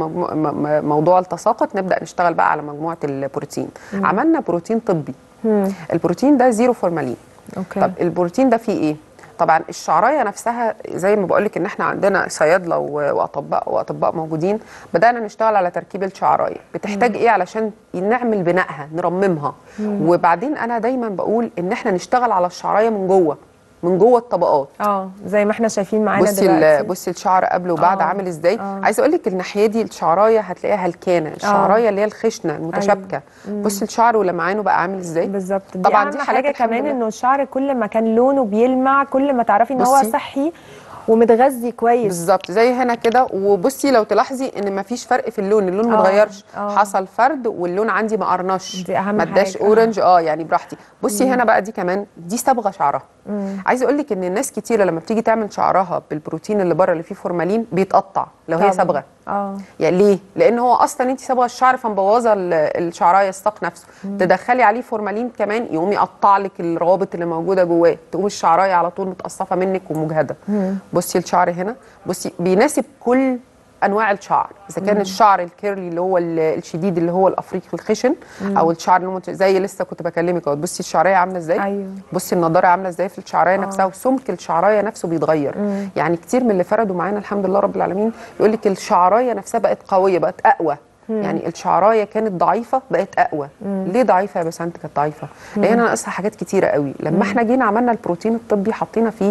موضوع التساقط، نبدا نشتغل بقى على مجموعه البروتين. مم. عملنا بروتين طبي. مم. البروتين ده زيرو فورمالين. اوكي. طب البروتين ده فيه ايه؟ طبعا الشعرايه نفسها زي ما بقول لك ان احنا عندنا صيادله واطباء واطباء موجودين، بدانا نشتغل على تركيب الشعرايه بتحتاج مم. ايه علشان نعمل بنائها نرممها. مم. وبعدين انا دايما بقول ان احنا نشتغل على الشعرايه من جوه من جوه الطبقات. اه زي ما احنا شايفين معانا بصي دلوقتي. بصي الشعر قبل وبعد عامل ازاي. عايزه اقول لك الناحيه دي الشعرايه هتلاقيها هلكانه، الشعرايه اللي هي الخشنه المتشابكه. أيوة. بصي الشعر ولمعانه بقى عامل ازاي بالظبط. طبعا دي حاجه كمان انه الشعر كل ما كان لونه بيلمع كل ما تعرفي ان هو صحي ومتغذي كويس. بالظبط زي هنا كده. وبصي لو تلاحظي ان مفيش فرق في اللون، اللون ما اتغيرش، حصل فرد واللون عندي ما قرنش، دي اهم ما اداش اورنج. اه يعني براحتي. بصي مم. هنا بقى دي كمان دي صبغه شعرها. عايزه اقول لك ان الناس كتيره لما بتيجي تعمل شعرها بالبروتين اللي بره اللي فيه فورمالين بيتقطع لو هي صبغه. اه يعني ليه؟ لان هو اصلا انت صبغه الشعر فمبوظه الشعرايه الساق نفسه. مم. تدخلي عليه فورمالين كمان يقوم يقطع لك الروابط اللي موجوده جواه، تقوم الشعرايه على طول متقصفه منك ومجهده. مم. بصي الشعر هنا، بصي بيناسب كل انواع الشعر، اذا كان مم. الشعر الكيرلي اللي هو الشديد اللي هو الافريقي الخشن، مم. او الشعر اللي زي لسه كنت بكلمك اهو. بصي الشعريه عامله ازاي. أيوه. بصي النضاره عامله ازاي في الشعريه آه. نفسها، وسمك الشعرايه نفسه بيتغير. مم. يعني كتير من اللي فردوا معانا الحمد لله رب العالمين يقول لك الشعرايه نفسها بقت قويه بقت اقوى. مم. يعني الشعرايه كانت ضعيفه بقت اقوى. مم. ليه ضعيفه يا بسنت كانت ضعيفه؟ لان ناقصها حاجات كتيره قوي. لما مم. احنا جينا عملنا البروتين الطبي حطينا فيه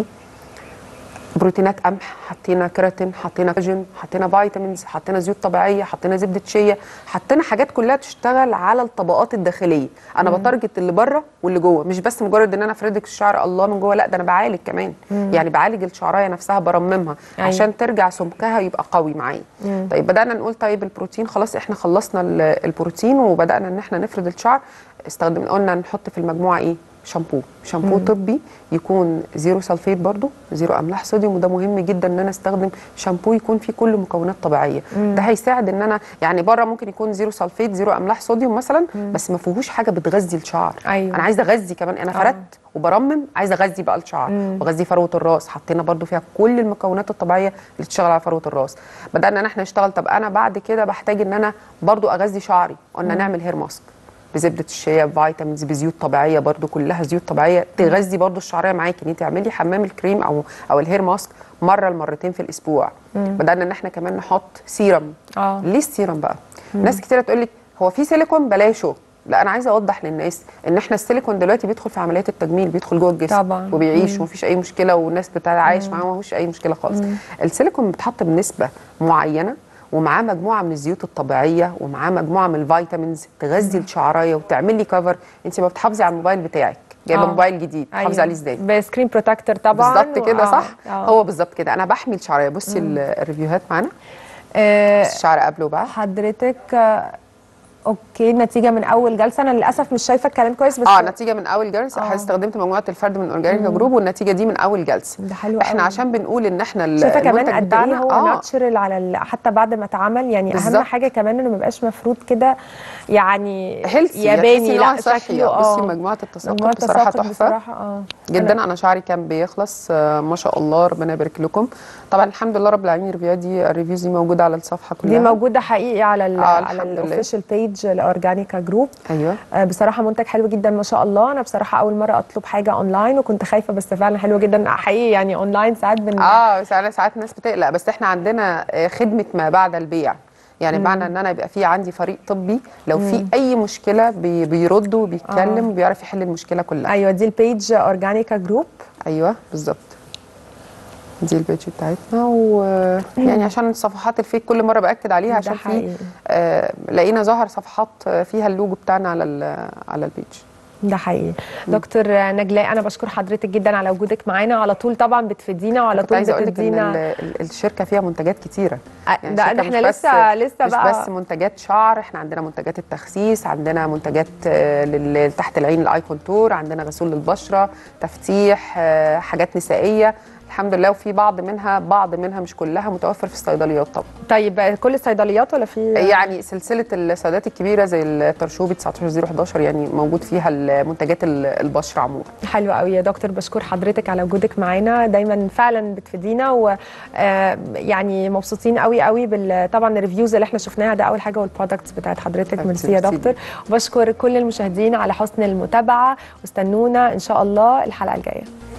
بروتينات قمح، حطينا كيراتين، حطينا كولاجين، حطينا فيتامينز، حطينا زيوت طبيعيه، حطينا زبده شيا، حطينا حاجات كلها تشتغل على الطبقات الداخليه. انا بتارجت اللي بره واللي جوه، مش بس مجرد ان انا افردك الشعر الله من جوه، لا ده انا بعالج كمان. مم. يعني بعالج الشعرايه نفسها برممها. أيوة. عشان ترجع سمكها يبقى قوي معايا. طيب بدانا نقول طيب البروتين خلاص احنا خلصنا البروتين وبدانا ان احنا نفرد الشعر. استخدمنا قلنا نحط في المجموعه ايه؟ شامبو. شامبو مم. طبي يكون زيرو سلفيت برضو، زيرو املاح صوديوم، وده مهم جدا ان انا استخدم شامبو يكون فيه كل مكونات طبيعيه. مم. ده هيساعد ان انا يعني بره ممكن يكون زيرو سلفيت زيرو املاح صوديوم مثلا، مم. بس ما فيهوش حاجه بتغذي الشعر. أيوة. انا عايزه اغذي كمان، انا فردت آه. وبرمم، عايزه اغذي بقى الشعر، بغذي فروه الراس. حطينا برضو فيها كل المكونات الطبيعيه اللي تشتغل على فروه الراس. بدانا ان احنا نشتغل. طب انا بعد كده بحتاج ان انا برضو اغذي شعري، قلنا مم. نعمل هير ماسك بزبده الشيا بفيتامينز بزيوت طبيعيه، برضو كلها زيوت طبيعيه تغذي برضو الشعريه معاكي. ان انت تعملي حمام الكريم او او الهير ماسك مره لمرتين في الاسبوع. مم. بدانا ان احنا كمان نحط سيرم. اه ليه السيرم بقى؟ مم. ناس كتيره تقول لك هو في سيليكون بلاشه. لا انا عايزه اوضح للناس ان احنا السيليكون دلوقتي بيدخل في عمليات التجميل، بيدخل جوه الجسم طبعا وبيعيش ومفيش اي مشكله، والناس بتعايش معاه ومفيش اي مشكله خالص. مم. السيليكون بيتحط بنسبه معينه ومعاه مجموعه من الزيوت الطبيعيه ومعاه مجموعه من الفيتامينز تغذي الشعرايه وتعمل لي كفر. انت ما بتحافظي على الموبايل بتاعك، جايبه آه. موبايل جديد تحافظي أيوه. عليه ازاي؟ بسكرين بروتكتور طبعا بالظبط كده. آه. صح آه. هو بالظبط كده انا بحمي الشعرايه. بصي الريفيوهات معانا. آه الشعر قبل وبعد حضرتك. آه اوكي، النتيجه من اول جلسه. انا للاسف مش شايفه الكلام كويس، بس اه نتيجه من اول جلسه. آه. استخدمت مجموعه الفرد من اورجانيكا جروب، والنتيجه دي من اول جلسه. ده حلو احنا قوي. عشان بنقول ان احنا شايفه كمان المنتج قد ايه بتاعنا هو اه ناتشرال على ال... حتى بعد ما اتعمل، يعني بالظبط. اهم حاجه كمان انه ما يبقاش مفروض كده يعني هيلثي، ياباني، لا شكله شكله اه. بصي اه مجموعه التساقط مجموعة بصراحه التساقط تحفه بصراحه اه جدا. أنا... انا شعري كان بيخلص آه ما شاء الله، ربنا يبارك لكم. طبعا الحمد لله رب العالمين. الريفيوهات دي الريفيوز دي موجوده على الصفحه كلها، دي موجوده حقيقي على ال آه على الاوفيشال بيج الاورجانيكا جروب. ايوه آه بصراحه منتج حلو جدا ما شاء الله. انا بصراحه اول مره اطلب حاجه اونلاين وكنت خايفه، بس فعلا حلوه جدا حقيقي. يعني اونلاين ساعات بن اه ساعات ساعات الناس بتقلق، بس احنا عندنا خدمه ما بعد البيع. يعني معنى ان انا يبقى في عندي فريق طبي لو في اي مشكله بي بيرد وبيتكلم آه. وبيعرف يحل المشكله كلها. ايوه دي البيج اورجانيكا جروب. ايوه بالظبط، دي البيج بتاعتنا. ويعني عشان صفحات الفيك كل مره باكد عليها، عشان في آه لقينا ظهر صفحات فيها اللوجو بتاعنا على على البيج. ده حقيقي. دكتور نجلاء انا بشكر حضرتك جدا على وجودك معانا على طول، طبعا بتفيدينا وعلى طول بتدينا. عايزه اقول لك ان الشركه فيها منتجات كتيره. يعني ده احنا لسه لسه مش بقى مش بس منتجات شعر، احنا عندنا منتجات التخسيس، عندنا منتجات تحت العين الاي كونتور، عندنا غسول للبشره، تفتيح، حاجات نسائيه الحمد لله. وفي بعض منها بعض منها مش كلها متوفر في الصيدليات طبعا. طيب كل الصيدليات ولا في يعني سلسله الصيدليات الكبيره زي الترشوبي تسعتاشر صفر حداشر يعني موجود فيها المنتجات البشره عموما. حلو قوي يا دكتور، بشكر حضرتك على وجودك معانا، دايما فعلا بتفيدينا. و يعني مبسوطين قوي قوي بال طبعا الريفيوز اللي احنا شفناها ده اول حاجه، والبرودكتس بتاعت حضرتك. ميرسي يا دكتور، وبشكر كل المشاهدين على حسن المتابعه، واستنونا ان شاء الله الحلقه الجايه.